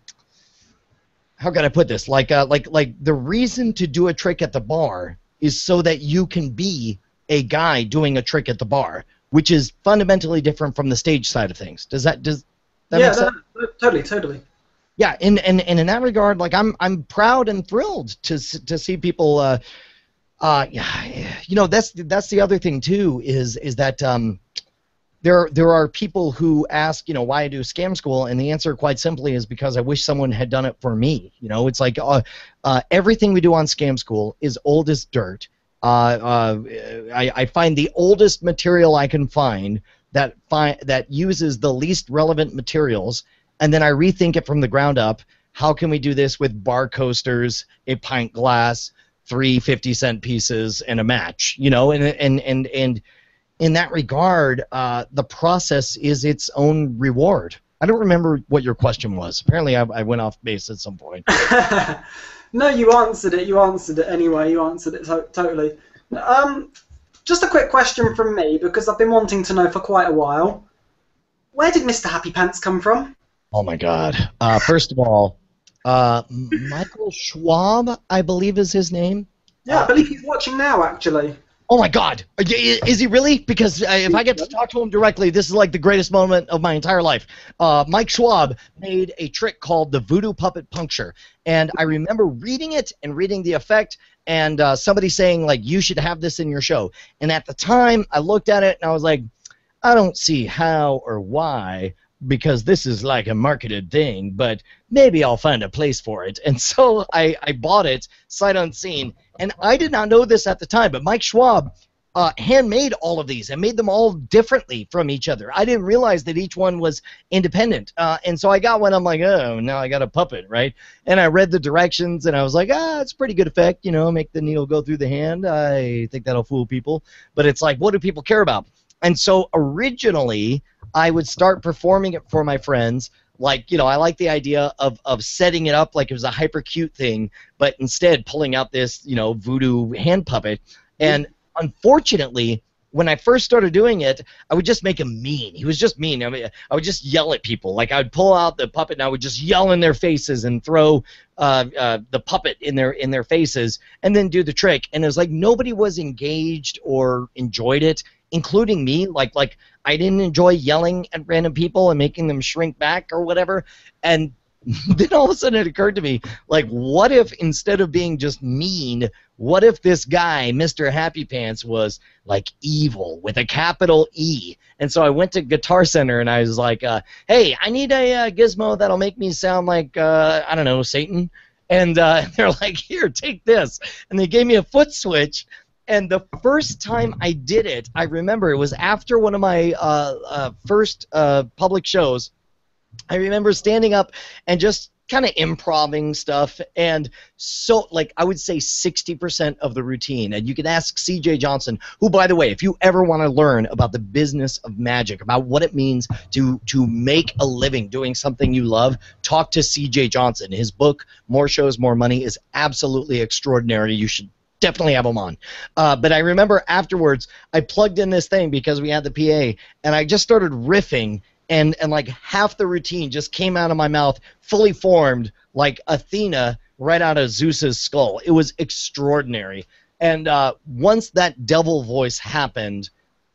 how can I put this? Like uh, like like the reason to do a trick at the bar is so that you can be a guy doing a trick at the bar, which is fundamentally different from the stage side of things. Does that does that yeah, make sense? No, no, totally, totally. Yeah, and, and, and in that regard, like I'm I'm proud and thrilled to to see people. Uh, uh, yeah, you know that's that's the other thing too is is that um, there there are people who ask you know why I do Scam School, and the answer quite simply is because I wish someone had done it for me. You know, it's like uh, uh, everything we do on Scam School is old as dirt. Uh, uh, I, I find the oldest material I can find that fi that uses the least relevant materials, and then I rethink it from the ground up. How can we do this with bar coasters, a pint glass, three fifty cent pieces, and a match? You know, and and and and in that regard, uh, the process is its own reward. I don't remember what your question was. Apparently, I, I went off base at some point. No, you answered it. You answered it anyway. You answered it to totally. Um, just a quick question from me, because I've been wanting to know for quite a while. Where did Mister Happy Pants come from? Oh, my God. Uh, first of all, uh, Michael Schwab, I believe is his name. Yeah, uh, I believe he's watching now, actually. Oh, my God. Is he really? Because uh, if I get to talk to him directly, this is like the greatest moment of my entire life. Uh, Mike Schwab made a trick called the Voodoo Puppet Puncture. And I remember reading it and reading the effect and uh, somebody saying, like, you should have this in your show. And at the time, I looked at it and I was like, I don't see how or why, because this is like a marketed thing, but maybe I'll find a place for it. And so I, I bought it sight unseen. And I did not know this at the time, but Mike Schwab uh, handmade all of these and made them all differently from each other. I didn't realize that each one was independent. Uh, and so I got one. I'm like, oh, now I got a puppet, right? And I read the directions, and I was like, ah, it's a pretty good effect. You know, make the needle go through the hand. I think that'll fool people. But it's like, what do people care about? And so originally, I would start performing it for my friends. Like, you know, I like the idea of, of setting it up like it was a hyper cute thing, but instead pulling out this, you know, voodoo hand puppet. And unfortunately, when I first started doing it, I would just make him mean. He was just mean. I mean, I would just yell at people. Like, I would pull out the puppet and I would just yell in their faces and throw uh, uh, the puppet in their in their faces and then do the trick. And it was like nobody was engaged or enjoyed it, including me. Like, like I didn't enjoy yelling at random people and making them shrink back or whatever. And then all of a sudden it occurred to me, like, what if instead of being just mean, what if this guy, Mister Happy Pants, was like evil with a capital E? And so I went to Guitar Center and I was like, uh, hey, I need a uh, gizmo that'll make me sound like, uh, I don't know, Satan. And uh, they're like, here, take this. And they gave me a foot switch. And the first time I did it, I remember it was after one of my uh, uh, first uh, public shows. I remember standing up and just kind of improvising stuff, and so, like, I would say sixty percent of the routine, and you can ask C J Johnson, who, by the way, if you ever want to learn about the business of magic, about what it means to, to make a living doing something you love, talk to C J Johnson. His book, More Shows, More Money, is absolutely extraordinary. You should definitely have him on. Uh, but I remember afterwards, I plugged in this thing because we had the P A, and I just started riffing, and, and like half the routine just came out of my mouth fully formed like Athena right out of Zeus's skull. It was extraordinary. And uh, once that devil voice happened,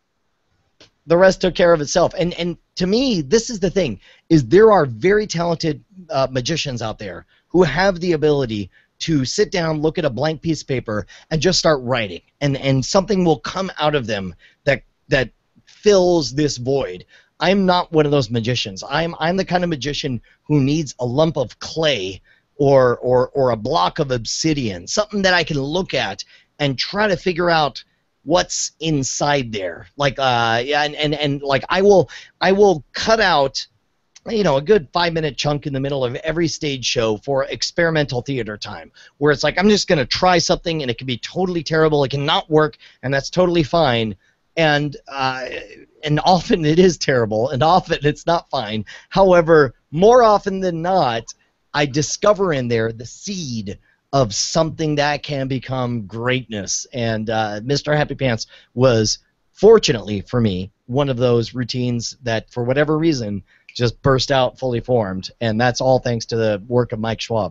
the rest took care of itself. And, and to me, this is the thing, is there are very talented uh, magicians out there who have the ability to sit down, look at a blank piece of paper, and just start writing. And, and something will come out of them that, that fills this void. I'm not one of those magicians. I'm I'm the kind of magician who needs a lump of clay or or or a block of obsidian, something that I can look at and try to figure out what's inside there. Like uh yeah, and, and, and like I will I will cut out, you know, a good five minute chunk in the middle of every stage show for experimental theater time, where it's like I'm just going to try something and it can be totally terrible, it cannot work, and that's totally fine. And uh, and often it is terrible, and often it's not fine. However, more often than not, I discover in there the seed of something that can become greatness. And uh, Mister Happy Pants was, fortunately for me, one of those routines that, for whatever reason, just burst out fully formed, and that's all thanks to the work of Mike Schwab.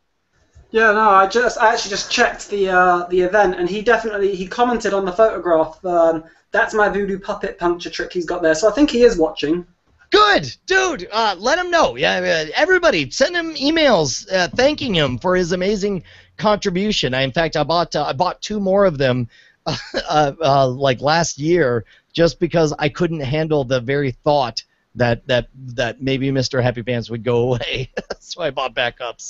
Yeah, no, I just I actually just checked the uh, the event, and he definitely he commented on the photograph. Um, that's my voodoo puppet puncture trick he's got there, so I think he is watching. Good, dude. Uh, let him know. Yeah, uh, everybody, send him emails uh, thanking him for his amazing contribution. I, in fact, I bought uh, I bought two more of them, uh, uh, like last year, just because I couldn't handle the very thought that that that maybe Mister Happy Pants would go away. So I bought backups.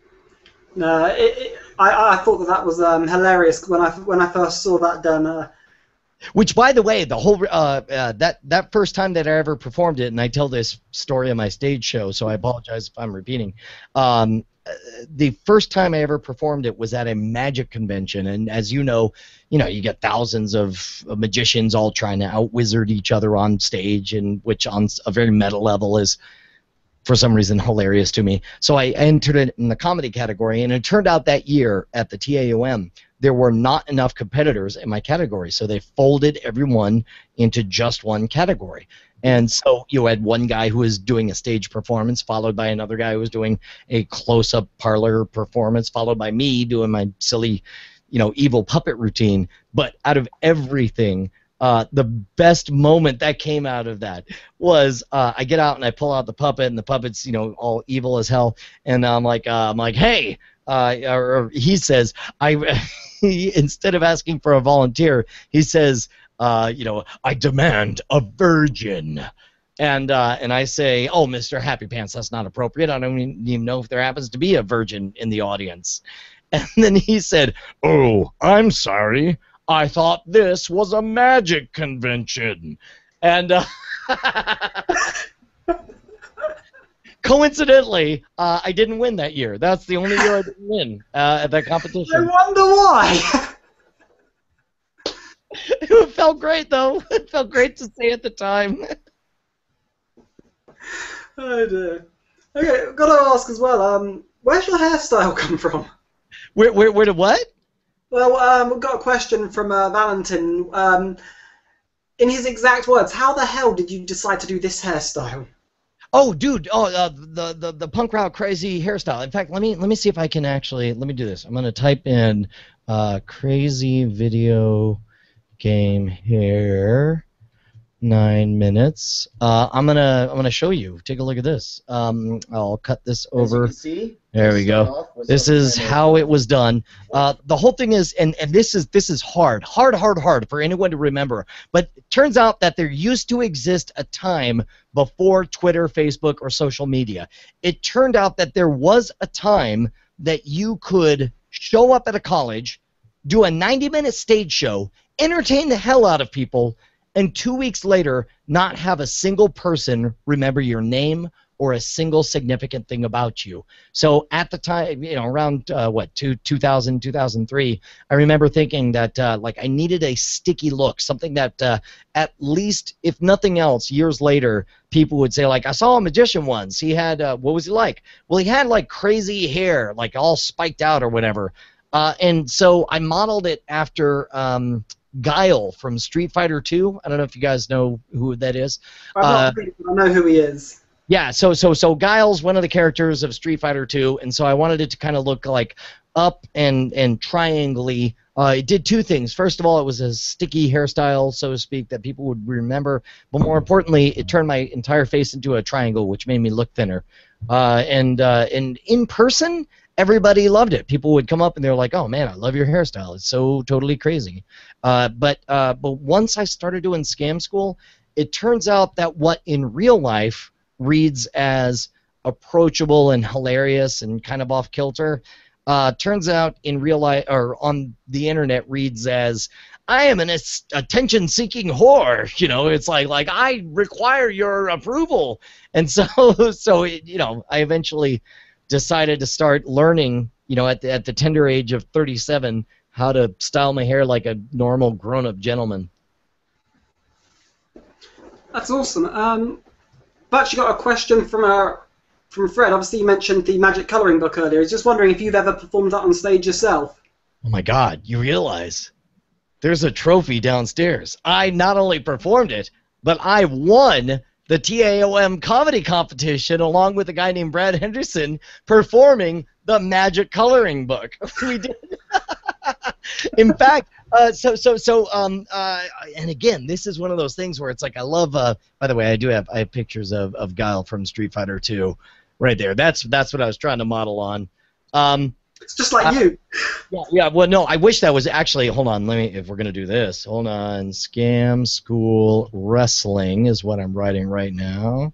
No, it, it, I I thought that that was um, hilarious when I when I first saw that done. Uh, Which, by the way, the whole uh, uh, that that first time that I ever performed it, and I tell this story on my stage show, so I apologize if I'm repeating. Um, the first time I ever performed it was at a magic convention, and as you know, you know, you get thousands of, of magicians all trying to out-wizard each other on stage, and which on a very meta level is, for some reason, hilarious to me. So I entered it in the comedy category, and it turned out that year at the T A O M there were not enough competitors in my category, so they folded everyone into just one category. And so you had one guy who was doing a stage performance, followed by another guy who was doing a close-up parlor performance, followed by me doing my silly, you know, evil puppet routine. But out of everything, uh, the best moment that came out of that was uh, I get out and I pull out the puppet, and the puppet's, you know, all evil as hell, and I'm like, uh, I'm like, hey. Uh, or, or he says, I he, instead of asking for a volunteer, he says, uh, you know, I demand a virgin. And uh, and I say, oh, Mister Happy Pants, that's not appropriate. I don't even know if there happens to be a virgin in the audience. And then he said, oh, I'm sorry. I thought this was a magic convention. And uh, coincidentally, uh, I didn't win that year. That's the only year I didn't win uh, at that competition. I wonder why. It felt great, though. It felt great to say at the time. Oh dear. Okay, I've got to ask as well. Um, where's your hairstyle come from? Where, where, where did what? Well, um, we've got a question from uh, Valentin. Um, in his exact words, how the hell did you decide to do this hairstyle? Oh, dude! Oh, uh, the the the punk rock crazy hairstyle. In fact, let me let me see if I can actually let me do this. I'm gonna type in uh, crazy video game hair, nine minutes. Uh, I'm gonna I'm gonna show you. Take a look at this. Um, I'll cut this over. As you can see, there we go. This is how it was done. Uh, the whole thing is, and, and this is this is hard, hard, hard, hard for anyone to remember. But it turns out that there used to exist a time before Twitter, Facebook, or social media. It turned out that there was a time that you could show up at a college, do a ninety minute stage show, entertain the hell out of people, and two weeks later not have a single person remember your name or a single significant thing about you. So at the time, you know, around uh, what, two, two thousand, two thousand three, I remember thinking that uh, like I needed a sticky look, something that uh, at least, if nothing else, years later, people would say like, I saw a magician once. He had, uh, what was he like? Well, he had like crazy hair, like all spiked out or whatever. Uh, and so I modeled it after um, Guile from Street Fighter two. I don't know if you guys know who that is. I'm not uh, I know who he is. Yeah, so so so Guile's one of the characters of Street Fighter two, and so I wanted it to kind of look like up and and triangly. Uh, it did two things. First of all, it was a sticky hairstyle, so to speak, that people would remember. But more importantly, it turned my entire face into a triangle, which made me look thinner. Uh, and uh, and in person, everybody loved it. People would come up and they're like, "Oh man, I love your hairstyle. It's so totally crazy." Uh, but uh, but once I started doing Scam School, it turns out that what in real life reads as approachable and hilarious and kind of off kilter, uh, turns out in real life or on the internet reads as I am an attention-seeking whore. You know, it's like like I require your approval, and so so it, you know, I eventually decided to start learning, you know, at the, at the tender age of thirty-seven, how to style my hair like a normal grown-up gentleman. That's awesome. Um, I've actually got a question from a from Fred. Obviously, you mentioned the magic colouring book earlier. He's just wondering if you've ever performed that on stage yourself. Oh my God! You realize there's a trophy downstairs. I not only performed it, but I won the T A O M comedy competition along with a guy named Brad Henderson performing the magic coloring book. We did. In fact, uh, so so so um uh, and again, this is one of those things where it's like I love. Uh, by the way, I do have I have pictures of of Guile from Street Fighter two, right there. That's that's what I was trying to model on. Um, it's just like uh, you. Yeah, yeah. Well, no, I wish that was actually. Hold on, let me. If we're gonna do this, hold on. Scam School Wrestling is what I'm writing right now,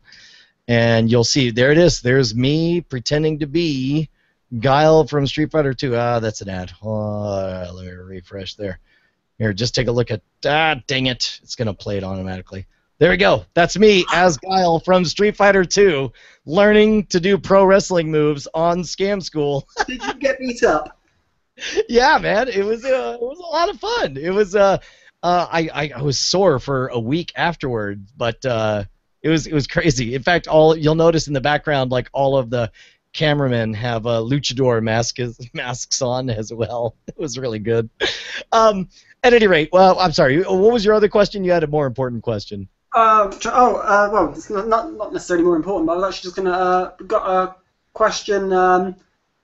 and you'll see there it is. There's me pretending to be Guile from Street Fighter two. Ah, that's an ad. Oh, let me refresh there. Here, just take a look at. Ah, dang it! It's gonna play it automatically. There we go. That's me as Guile from Street Fighter two, learning to do pro wrestling moves on Scam School. Did you get beat up? Yeah, man, it was uh, it was a lot of fun. It was uh, uh I, I I was sore for a week afterward, but uh, it was it was crazy. In fact, all you'll notice in the background, like all of the cameramen have uh, luchador masks masks on as well. It was really good. Um, at any rate, well, I'm sorry. What was your other question? You had a more important question. Uh, oh, uh, well, it's not, not not necessarily more important, but I was actually just gonna uh, got a question um,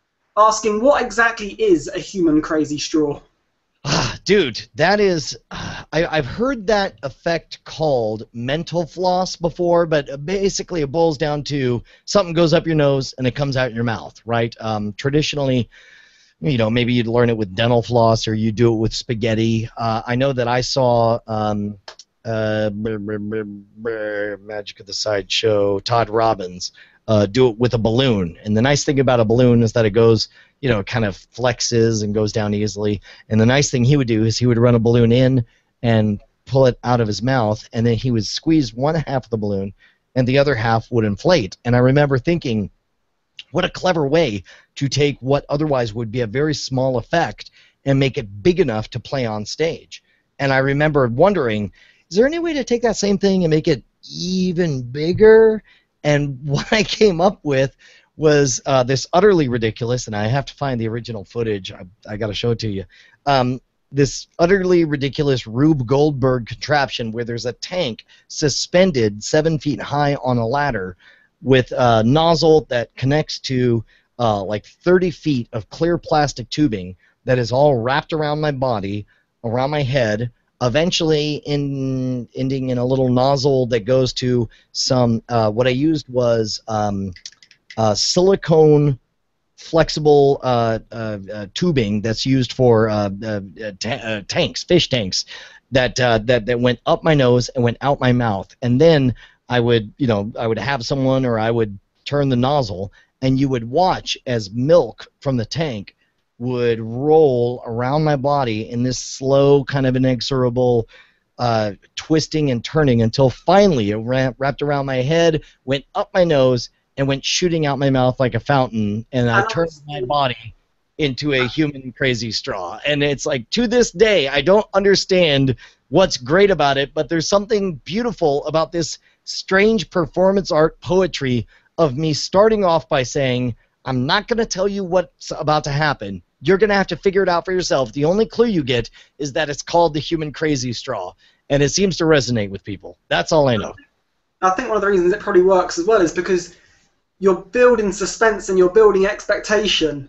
asking what exactly is a human crazy straw? Ah, dude, that is, uh, I, I've heard that effect called mental floss before, but basically it boils down to something goes up your nose and it comes out your mouth, right? Um, traditionally, you know, maybe you'd learn it with dental floss or you do it with spaghetti. Uh, I know that I saw um, uh, brr, brr, brr, brr, Magic of the Sideshow, Todd Robbins, uh, do it with a balloon. And the nice thing about a balloon is that it goes, you know, kind of flexes and goes down easily. And the nice thing he would do is he would run a balloon in and pull it out of his mouth, and then he would squeeze one half of the balloon, and the other half would inflate. And I remember thinking, what a clever way to take what otherwise would be a very small effect and make it big enough to play on stage. And I remember wondering, is there any way to take that same thing and make it even bigger? And what I came up with was uh, this utterly ridiculous, and I have to find the original footage. I, I got to show it to you. Um, this utterly ridiculous Rube Goldberg contraption where there's a tank suspended seven feet high on a ladder with a nozzle that connects to uh, like thirty feet of clear plastic tubing that is all wrapped around my body, around my head, eventually in, ending in a little nozzle that goes to some, uh, what I used was um, uh, silicone flexible uh, uh, uh, tubing that's used for uh, uh, ta uh, tanks, fish tanks, that, uh, that, that went up my nose and went out my mouth. And then I would, you know, I would have someone or I would turn the nozzle and you would watch as milk from the tank would roll around my body in this slow, kind of inexorable uh, twisting and turning until finally it wrapped around my head, went up my nose, and went shooting out my mouth like a fountain, and I turned my body into a human crazy straw. And it's like, to this day, I don't understand what's great about it, but there's something beautiful about this strange performance art poetry of me starting off by saying, I'm not going to tell you what's about to happen. You're going to have to figure it out for yourself. The only clue you get is that it's called the human crazy straw, and it seems to resonate with people. That's all I know. I think one of the reasons it probably works as well is because you're building suspense and you're building expectation.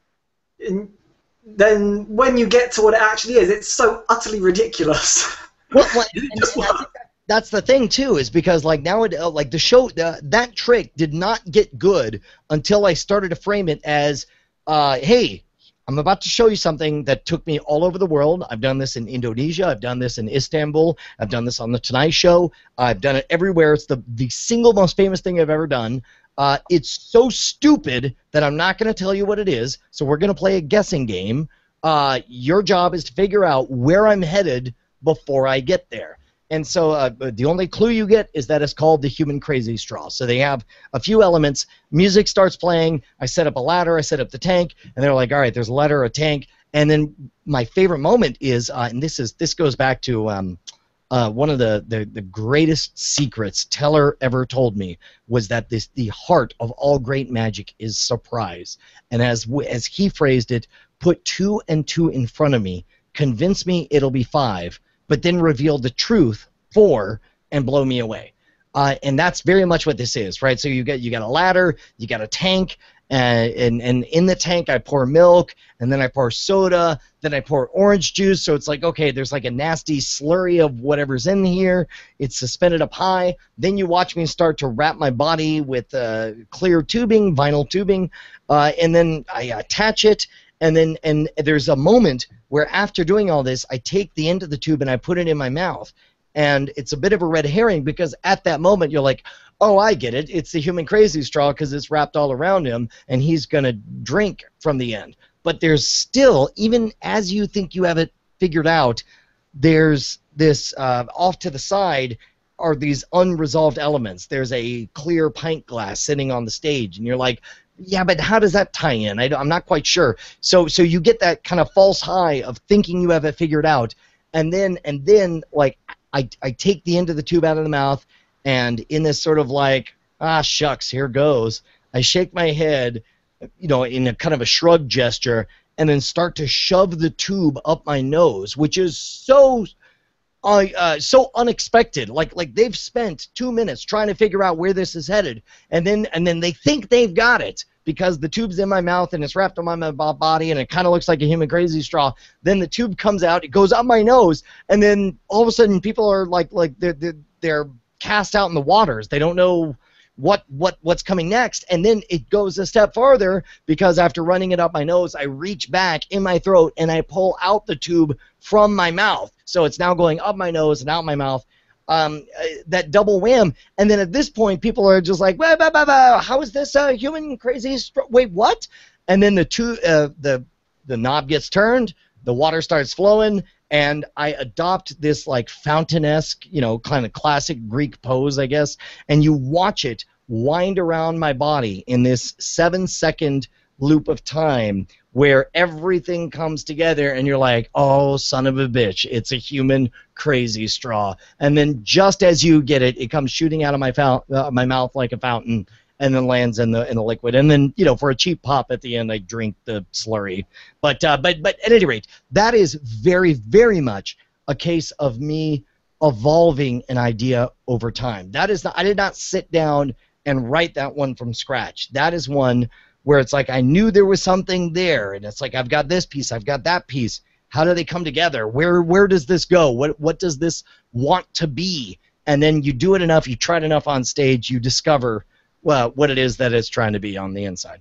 And then when you get to what it actually is, it's so utterly ridiculous. Well, well, and, and I think that, that's the thing too, is because like now, it, uh, like the show, uh, that trick did not get good until I started to frame it as, uh, hey, I'm about to show you something that took me all over the world. I've done this in Indonesia. I've done this in Istanbul. I've done this on The Tonight Show. I've done it everywhere. It's the, the single most famous thing I've ever done. Uh, it's so stupid that I'm not going to tell you what it is, so we're going to play a guessing game. Uh, your job is to figure out where I'm headed before I get there. And so uh, the only clue you get is that it's called the human crazy straw. So they have a few elements. Music starts playing. I set up a ladder. I set up the tank. And they're like, all right, there's a ladder, a tank. And then my favorite moment is, uh, and this is this goes back to um, uh, one of the, the, the greatest secrets Teller ever told me, was that this the heart of all great magic is surprise. And as as he phrased it, put two and two in front of me, convince me it'll be five, but then reveal the truth, four, and blow me away. Uh, and that's very much what this is, right? So you get you got a ladder, you got a tank, uh, and and in the tank I pour milk, and then I pour soda, then I pour orange juice. So it's like, okay, there's like a nasty slurry of whatever's in here. It's suspended up high. Then you watch me start to wrap my body with uh, clear tubing, vinyl tubing, uh, and then I attach it. And then and there's a moment where after doing all this, I take the end of the tube and I put it in my mouth. And it's a bit of a red herring because at that moment you're like, oh, I get it. It's the human crazy straw because it's wrapped all around him and he's going to drink from the end. But there's still, even as you think you have it figured out, there's this uh, off to the side are these unresolved elements. There's a clear pint glass sitting on the stage and you're like, yeah, but how does that tie in? I, I'm not quite sure. So so you get that kind of false high of thinking you have it figured out, and then and then like I I take the end of the tube out of the mouth, and in this sort of like, ah shucks, here goes, I shake my head, you know, in a kind of a shrug gesture, and then start to shove the tube up my nose, which is so uh, uh, so unexpected. Like like they've spent two minutes trying to figure out where this is headed, and then and then they think they've got it because the tube's in my mouth and it's wrapped on my body and it kind of looks like a human crazy straw. Then the tube comes out, it goes up my nose, and then all of a sudden people are like like they're they're, they're cast out in the waters. They don't know what what what's coming next, and then it goes a step farther because after running it up my nose, I reach back in my throat and I pull out the tube from my mouth. So it's now going up my nose and out my mouth. Um, uh, that double wham, and then at this point, people are just like, bah, bah, bah, bah, "How is this a uh, human crazy? Stro- Wait, what?" And then the two, uh, the the knob gets turned, the water starts flowing, and I adopt this like fountain-esque, you know, kind of classic Greek pose, I guess, and you watch it wind around my body in this seven-second loop of time where everything comes together and you're like, oh, son of a bitch, it's a human crazy straw. And then just as you get it, it comes shooting out of my, fou- uh, my mouth like a fountain and then lands in the in the liquid. And then, you know, for a cheap pop at the end, I drink the slurry. But uh, but but at any rate, that is very, very much a case of me evolving an idea over time. That is not, I did not sit down and write that one from scratch. That is one where it's like I knew there was something there, and it's like I've got this piece, I've got that piece. How do they come together? Where where does this go? What what does this want to be? And then you do it enough, you try it enough on stage, you discover well what it is that it's trying to be on the inside.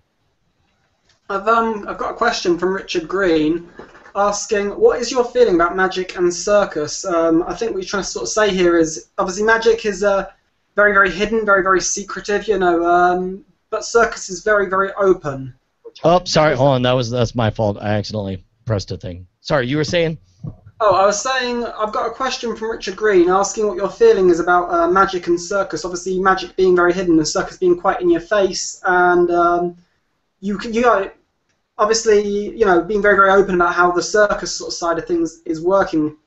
I've um I've got a question from Richard Green asking, what is your feeling about magic and circus? Um, I think what you're trying to sort of say here is obviously magic is uh, very very hidden, very very secretive, you know. Um, But circus is very, very open. Oh, sorry. Hold on. That was that's my fault. I accidentally pressed a thing. Sorry, you were saying? Oh, I was saying I've got a question from Richard Green asking what your feeling is about uh, magic and circus. Obviously, magic being very hidden and circus being quite in your face, and um, you can you know, obviously you know being very, very open about how the circus sort of side of things is working.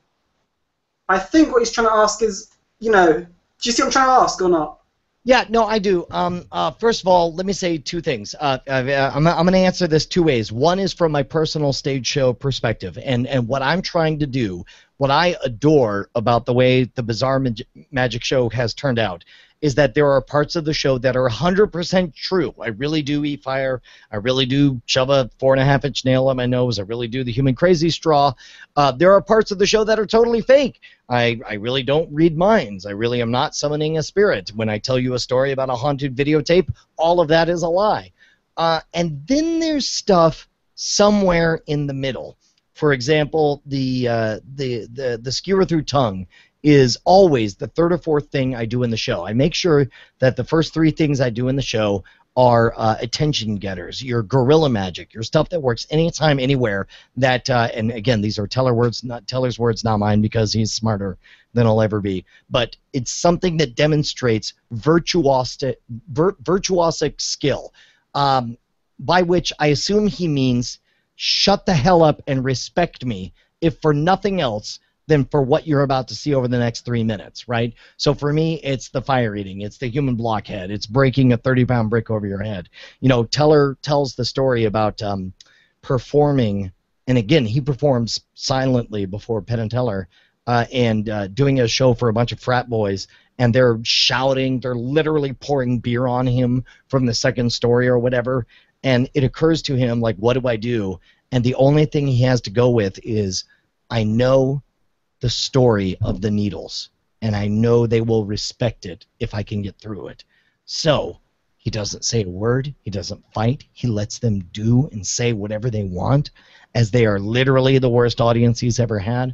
I think what he's trying to ask is, you know, do you see what I'm trying to ask or not? Yeah, no, I do. Um, uh, first of all, let me say two things. Uh, uh, I'm, I'm going to answer this two ways. One is from my personal stage show perspective, and, and what I'm trying to do, what I adore about the way the Bizarre Mag- Magic Show has turned out, is that there are parts of the show that are one hundred percent true. I really do eat fire. I really do shove a four and a half inch nail up my nose. I really do the human crazy straw. Uh, there are parts of the show that are totally fake. I, I really don't read minds. I really am not summoning a spirit. When I tell you a story about a haunted videotape, all of that is a lie. Uh, and then there's stuff somewhere in the middle. For example, the uh, the the the skewer through tongue is always the third or fourth thing I do in the show. I make sure that the first three things I do in the show are uh, attention getters, your guerrilla magic, your stuff that works anytime, anywhere. That uh, and again, these are Teller words, not Teller's words, not mine, because he's smarter than I'll ever be. But it's something that demonstrates virtuosic, vir- virtuosic skill, um, by which I assume he means shut the hell up and respect me, if for nothing else than for what you're about to see over the next three minutes, right? So for me, it's the fire eating, it's the human blockhead, it's breaking a thirty-pound brick over your head. You know, Teller tells the story about um, performing, and again, he performs silently before Penn and Teller, uh, and uh, doing a show for a bunch of frat boys, and they're shouting, they're literally pouring beer on him from the second story or whatever, and it occurs to him, like, what do I do? And the only thing he has to go with is, I know the story of the needles, and I know they will respect it if I can get through it. So he doesn't say a word, he doesn't fight, he lets them do and say whatever they want, as they are literally the worst audience he's ever had.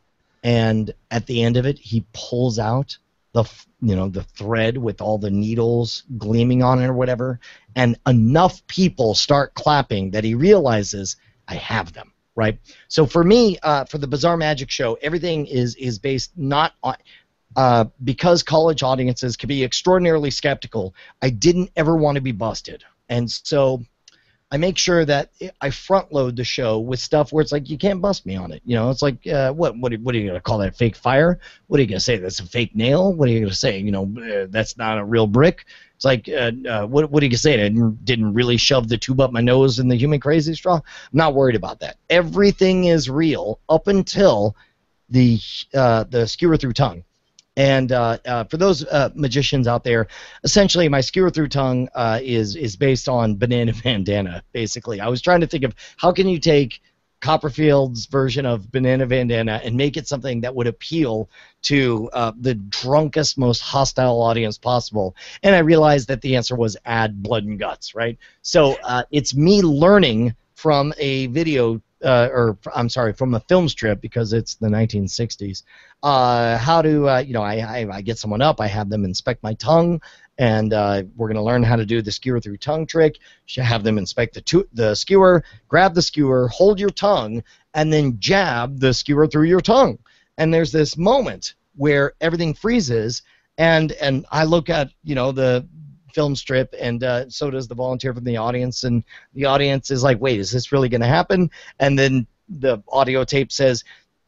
And at the end of it, he pulls out the you know the thread with all the needles gleaming on it or whatever, and enough people start clapping that he realizes, I have them. Right. So for me, uh, for the Bizarre Magic Show, everything is is based not on uh, because college audiences can be extraordinarily skeptical. I didn't ever want to be busted, and so I make sure that I front load the show with stuff where it's like, you can't bust me on it. You know, it's like uh, what what what are you gonna call that? Fake fire? What are you gonna say? That's a fake nail? What are you gonna say? You know, uh, that's not a real brick. It's like, uh, uh, what, what do you say? I didn't, didn't really shove the tube up my nose in the human crazy straw? I'm not worried about that. Everything is real up until the uh, the skewer through tongue. And uh, uh, for those uh, magicians out there, essentially my skewer through tongue uh, is is based on Banana Bandana, basically. I was trying to think of how can you take Copperfield's version of Banana Bandana and make it something that would appeal to uh, the drunkest, most hostile audience possible. And I realized that the answer was add blood and guts, right? So uh, it's me learning from a video, uh, or I'm sorry, from a film strip, because it's the nineteen sixties, uh, how to, uh, you know, I, I, I get someone up, I have them inspect my tongue, and uh, we're going to learn how to do the skewer through tongue trick. Have them inspect the, to- the skewer, grab the skewer, hold your tongue, and then jab the skewer through your tongue. And there's this moment where everything freezes, and and I look at, you know, the film strip, and uh, so does the volunteer from the audience, and the audience is like, wait, is this really going to happen? And then the audio tape says,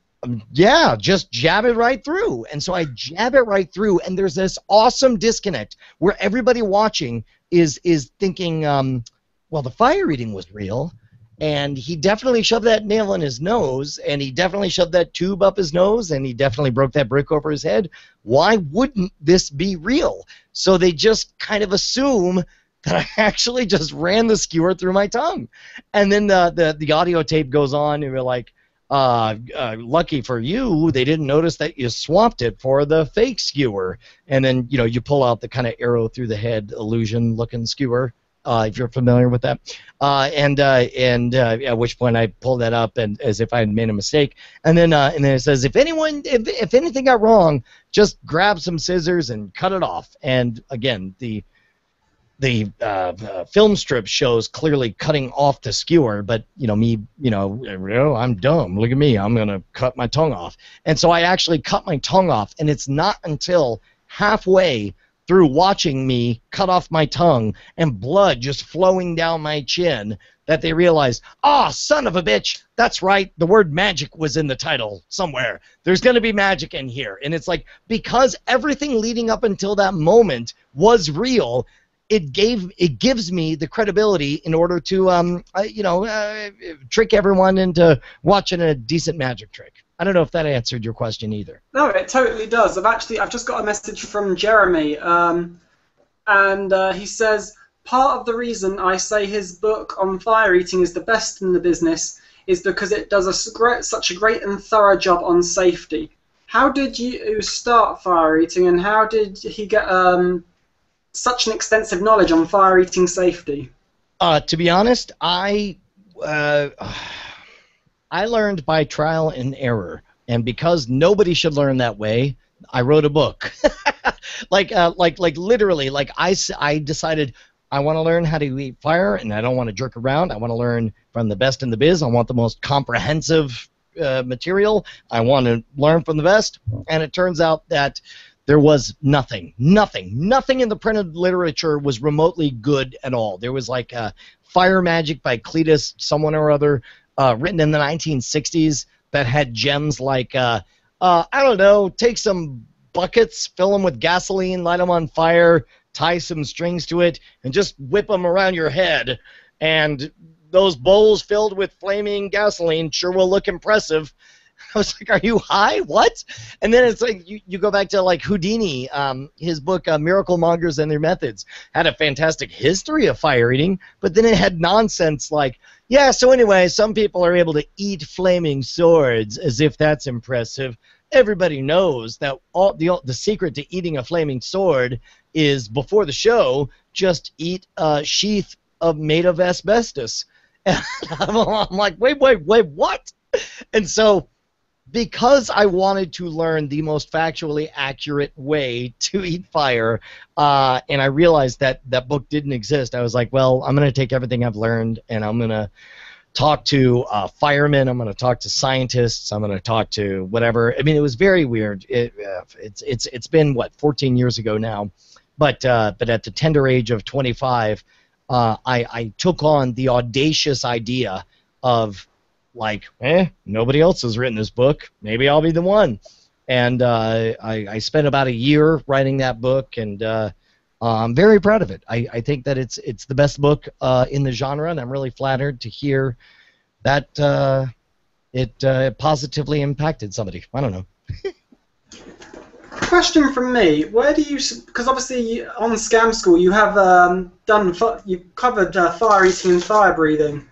yeah, just jab it right through. And so I jab it right through, and there's this awesome disconnect where everybody watching is is thinking, um, well, the fire eating was real, and he definitely shoved that nail in his nose, and he definitely shoved that tube up his nose, and he definitely broke that brick over his head. Why wouldn't this be real? So they just kind of assume that I actually just ran the skewer through my tongue. And then the, the, the audio tape goes on, and we're like, Uh, uh, lucky for you, they didn't notice that you swapped it for the fake skewer. And then, you know, you pull out the kind of arrow through the head illusion-looking skewer, uh, if you're familiar with that. Uh, and uh, and uh, at which point I pulled that up, and as if I had made a mistake. And then uh, and then it says, if anyone, if if anything got wrong, just grab some scissors and cut it off. And again, the the uh, uh, film strip shows clearly cutting off the skewer, but, you know, me, you know, oh, I'm dumb. Look at me. I'm going to cut my tongue off. And so I actually cut my tongue off, and it's not until halfway through watching me cut off my tongue and blood just flowing down my chin that they realized, ah, oh, son of a bitch, that's right, the word magic was in the title somewhere. There's going to be magic in here. And it's like, because everything leading up until that moment was real, it gave it gives me the credibility in order to um uh, you know uh, trick everyone into watching a decent magic trick. I don't know if that answered your question either. No, it totally does. I've actually I've just got a message from Jeremy, um, and uh, he says, part of the reason I say his book on fire eating is the best in the business is because it does a great, such a great and thorough job on safety. How did you start fire eating, and how did he get um such an extensive knowledge on fire eating safety? Uh, to be honest, I uh, I learned by trial and error, and because nobody should learn that way, I wrote a book. like, uh, like, like literally, like I, s- I decided I want to learn how to eat fire, and I don't want to jerk around. I want to learn from the best in the biz. I want the most comprehensive uh, material. I want to learn from the best, and it turns out that there was nothing, nothing, nothing in the printed literature was remotely good at all. There was like uh, Fire Magic by Cletus, someone or other, uh, written in the nineteen sixties that had gems like, uh, uh, I don't know, take some buckets, fill them with gasoline, light them on fire, tie some strings to it, and just whip them around your head. And those bowls filled with flaming gasoline sure will look impressive. I was like, are you high? What? And then it's like you, you go back to like Houdini, um, his book uh, Miracle Mongers and Their Methods had a fantastic history of fire eating, but then it had nonsense like, yeah, so anyway, some people are able to eat flaming swords as if that's impressive. Everybody knows that all the the secret to eating a flaming sword is before the show, just eat a sheath of made of asbestos. And I'm, I'm like, wait, wait, wait, what? And so because I wanted to learn the most factually accurate way to eat fire, uh, and I realized that that book didn't exist, I was like, well, I'm going to take everything I've learned, and I'm going to talk to uh, firemen, I'm going to talk to scientists, I'm going to talk to whatever. I mean, it was very weird. It, uh, it's, it's, it's been, what, fourteen years ago now, but, uh, but at the tender age of twenty-five, uh, I, I took on the audacious idea of, like, eh, nobody else has written this book. Maybe I'll be the one. And uh, I, I spent about a year writing that book, and uh, I'm very proud of it. I, I think that it's it's the best book uh, in the genre, and I'm really flattered to hear that uh, it uh, positively impacted somebody. I don't know. Question from me: where do you? Because obviously on Scam School you have um, done you've covered uh, fire eating and fire breathing.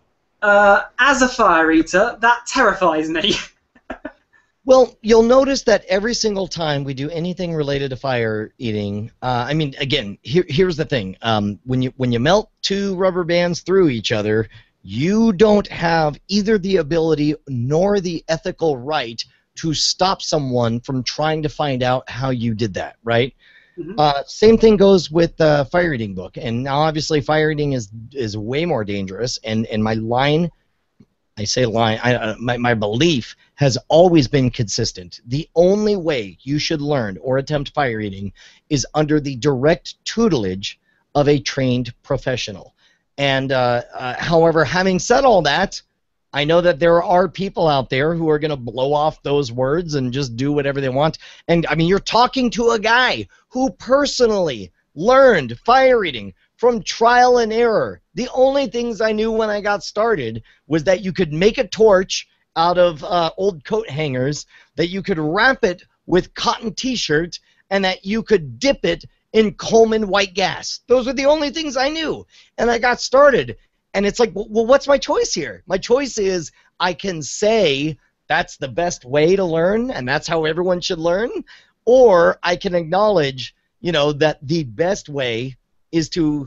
Uh, as a fire eater, that terrifies me. Well, you'll notice that every single time we do anything related to fire eating, uh, I mean, again, here, here's the thing: um, when you when you melt two rubber bands through each other, you don't have either the ability nor the ethical right to stop someone from trying to find out how you did that, right? Mm-hmm. Uh, same thing goes with the fire eating book, and now obviously fire eating is is way more dangerous. And and my line, I say line, I, uh, my my belief has always been consistent. The only way you should learn or attempt fire eating is under the direct tutelage of a trained professional. And uh, uh, however, having said all that, I know that there are people out there who are going to blow off those words and just do whatever they want. And, I mean, you're talking to a guy who personally learned fire eating from trial and error. The only things I knew when I got started was that you could make a torch out of uh, old coat hangers, that you could wrap it with cotton T-shirt, and that you could dip it in Coleman white gas. Those are the only things I knew. And I got started. And it's like, well, what's my choice here? My choice is I can say that's the best way to learn and that's how everyone should learn, or I can acknowledge, you know, that the best way is to,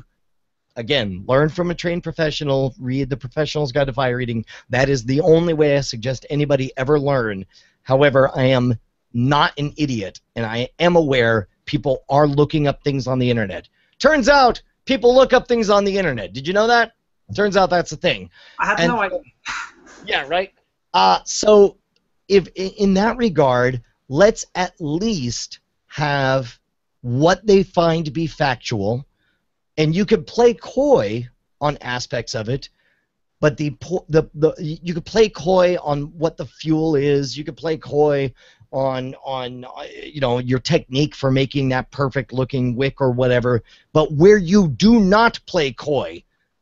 again, learn from a trained professional, read the Professional's Guide to Fire Eating. That is the only way I suggest anybody ever learn. However, I am not an idiot, and I am aware people are looking up things on the internet. Turns out people look up things on the internet. Did you know that? Turns out that's a thing. I had and, no idea. Yeah, right? Uh, so if in that regard, let's at least have what they find to be factual, and you could play coy on aspects of it, but the, the, the you could play coy on what the fuel is, you could play coy on on you know your technique for making that perfect looking wick or whatever, but where you do not play coy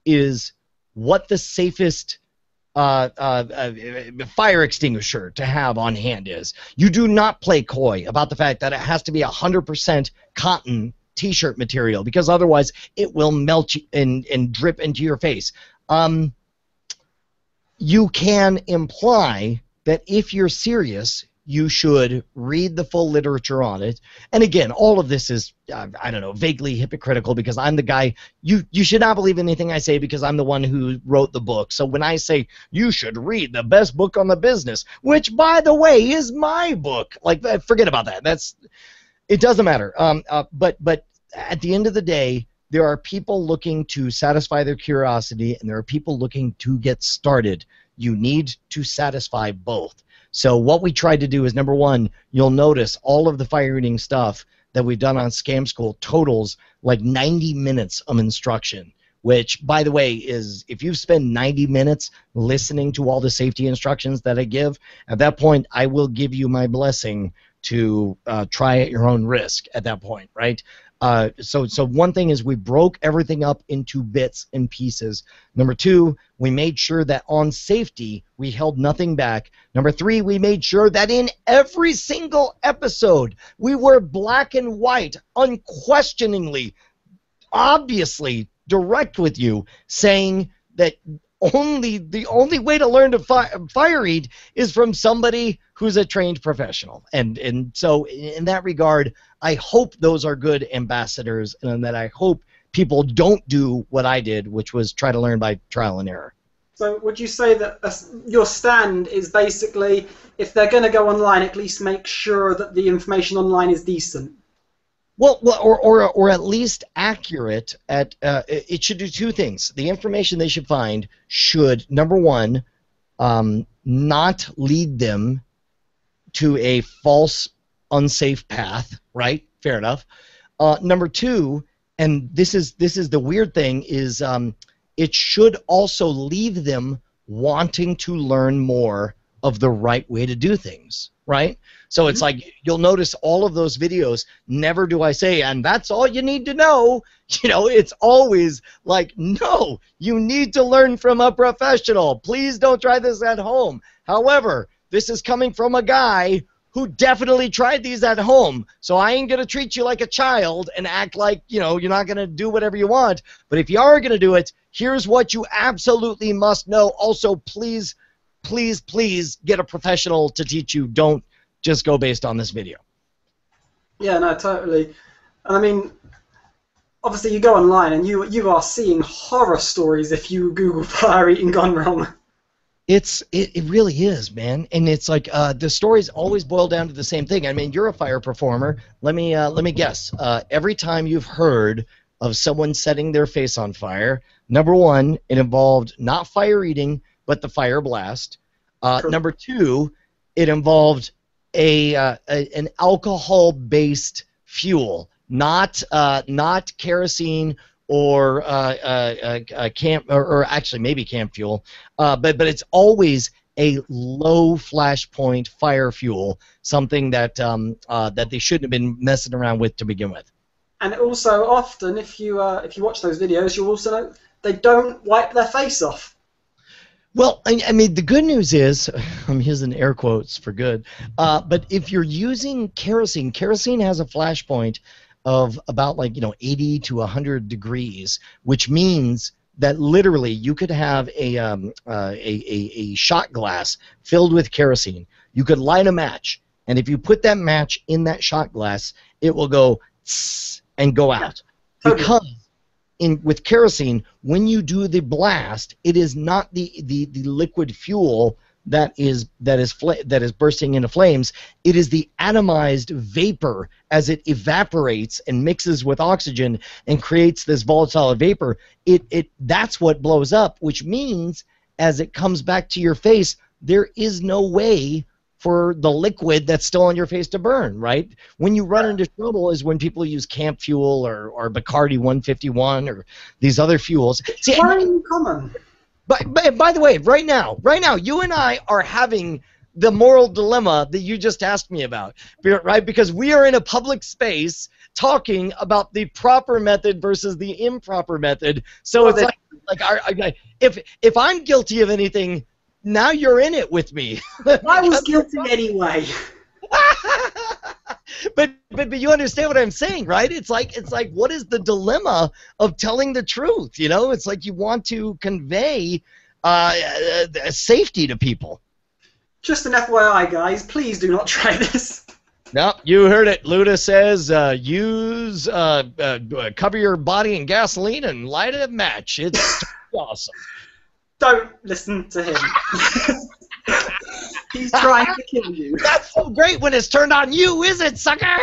is what the safest uh, uh, uh, fire extinguisher to have on hand is. You do not play coy about the fact that it has to be one hundred percent cotton T-shirt material, because otherwise it will melt and, and drip into your face. Um, you can imply that if you're serious, you should read the full literature on it. And again, all of this is, uh, I don't know, vaguely hypocritical because I'm the guy, you, you should not believe anything I say because I'm the one who wrote the book. So when I say you should read the best book on the business, which, by the way, is my book, like, forget about that. That's, it doesn't matter. Um, uh, but, but at the end of the day, there are people looking to satisfy their curiosity, and there are people looking to get started. You need to satisfy both. So what we tried to do is, number one, you'll notice all of the fire eating stuff that we've done on Scam School totals like ninety minutes of instruction, which, by the way, is if you spend ninety minutes listening to all the safety instructions that I give, at that point I will give you my blessing to uh, try at your own risk at that point, right? Uh, so, so one thing is we broke everything up into bits and pieces. Number two, we made sure that on safety we held nothing back. Number three, we made sure that in every single episode we were black and white, unquestioningly, obviously direct with you, saying that only the only way to learn to fi fire eat is from somebody who's a trained professional. And and so in that regard, I hope those are good ambassadors, and that I hope people don't do what I did, which was try to learn by trial and error. So would you say that uh, your stand is basically, if they're going to go online, at least make sure that the information online is decent? Well, or, or, or at least accurate at, uh, it should do two things. The information they should find should, number one, um, not lead them to a false, unsafe path, right? Fair enough. Uh, number two, and this is, this is the weird thing, is um, it should also leave them wanting to learn more of the right way to do things, right? So it's like, you'll notice all of those videos, never do I say, and that's all you need to know. You know, it's always like, no, you need to learn from a professional. Please don't try this at home. However, this is coming from a guy who definitely tried these at home. So I ain't going to treat you like a child and act like, you know, you're not going to do whatever you want. But if you are going to do it, here's what you absolutely must know. Also, please, please, please get a professional to teach you. Don't just go based on this video. Yeah, no, totally. I mean, obviously you go online and you you are seeing horror stories if you Google fire eating gone wrong. It's it, it really is, man, and it's like uh, the stories always boil down to the same thing. I mean, you're a fire performer. Let me uh, let me guess. Uh, every time you've heard of someone setting their face on fire, number one, it involved not fire eating, but the fire blast. Uh, number two, it involved a, uh, a an alcohol-based fuel, not uh, not kerosene or uh, uh, uh, uh, camp, or, or actually maybe camp fuel, uh, but but it's always a low flash point fire fuel, something that um, uh, that they shouldn't have been messing around with to begin with. And also, often, if you uh, if you watch those videos, you'll also know they don't wipe their face off. Well, I, I mean, the good news is, I'm using air quotes for good, uh, but if you're using kerosene, kerosene has a flash point of about like, you know, eighty to one hundred degrees, which means that literally you could have a, um, uh, a, a, a shot glass filled with kerosene. You could light a match, and if you put that match in that shot glass, it will go tss and go out. Yeah. Because In, with kerosene, when you do the blast, it is not the, the, the liquid fuel that is that is fla that is bursting into flames. It is the atomized vapor as it evaporates and mixes with oxygen and creates this volatile vapor. It it that's what blows up, which means as it comes back to your face, there is no way for the liquid that's still on your face to burn, right? When you run into trouble is when people use camp fuel or, or Bacardi one fifty-one or these other fuels. See, very common. But, but by the way, right now, right now, you and I are having the moral dilemma that you just asked me about, right? Because we are in a public space talking about the proper method versus the improper method. So well, it's like, like our, if if I'm guilty of anything, now you're in it with me. I was guilty anyway. but, but but you understand what I'm saying, right? It's like it's like what is the dilemma of telling the truth? You know, it's like you want to convey uh, uh, safety to people. Just an F Y I, guys. Please do not try this. Nope, you heard it. Lootah says uh, use uh, uh, cover your body in gasoline and light a match. It's awesome. Don't listen to him. He's trying to kill you. That's so great when it's turned on you, is it, sucker?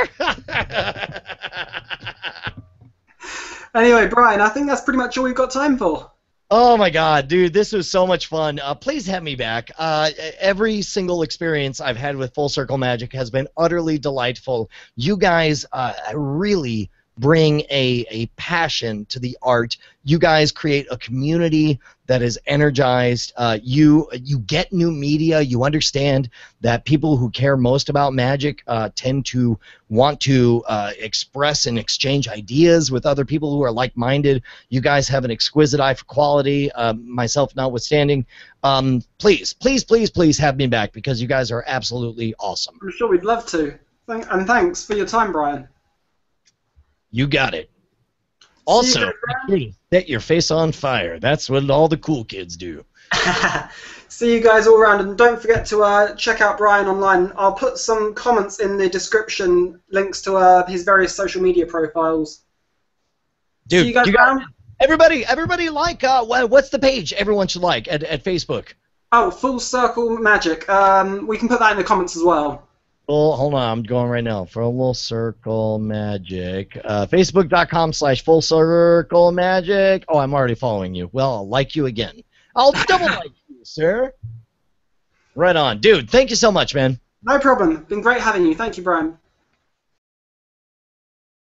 Anyway, Brian, I think that's pretty much all we've got time for. Oh my God, dude, this was so much fun. Uh, please have me back. Uh, every single experience I've had with Full Circle Magic has been utterly delightful. You guys uh, really bring a, a passion to the art. You guys create a community that is energized. Uh, you you get new media. You understand that people who care most about Magic uh, tend to want to uh, express and exchange ideas with other people who are like-minded. You guys have an exquisite eye for quality, uh, myself notwithstanding. Um, please, please, please, please have me back because you guys are absolutely awesome. I'm sure we'd love to. Thank and thanks for your time, Brian. You got it. Also, make sure to set your face on fire. That's what all the cool kids do. See you guys all around, and don't forget to uh, check out Brian online. I'll put some comments in the description, links to uh, his various social media profiles. Dude, See you guys you around. got, everybody, everybody like, uh, what's the page everyone should like at, at Facebook? Oh, Full Circle Magic. Um, we can put that in the comments as well. Full, hold on, I'm going right now. Full Circle Magic. Uh, Facebook.com slash Full Circle Magic. Oh, I'm already following you. Well, I'll like you again. I'll double like you, sir. Right on. Dude, thank you so much, man. No problem. Been great having you. Thank you, Brian.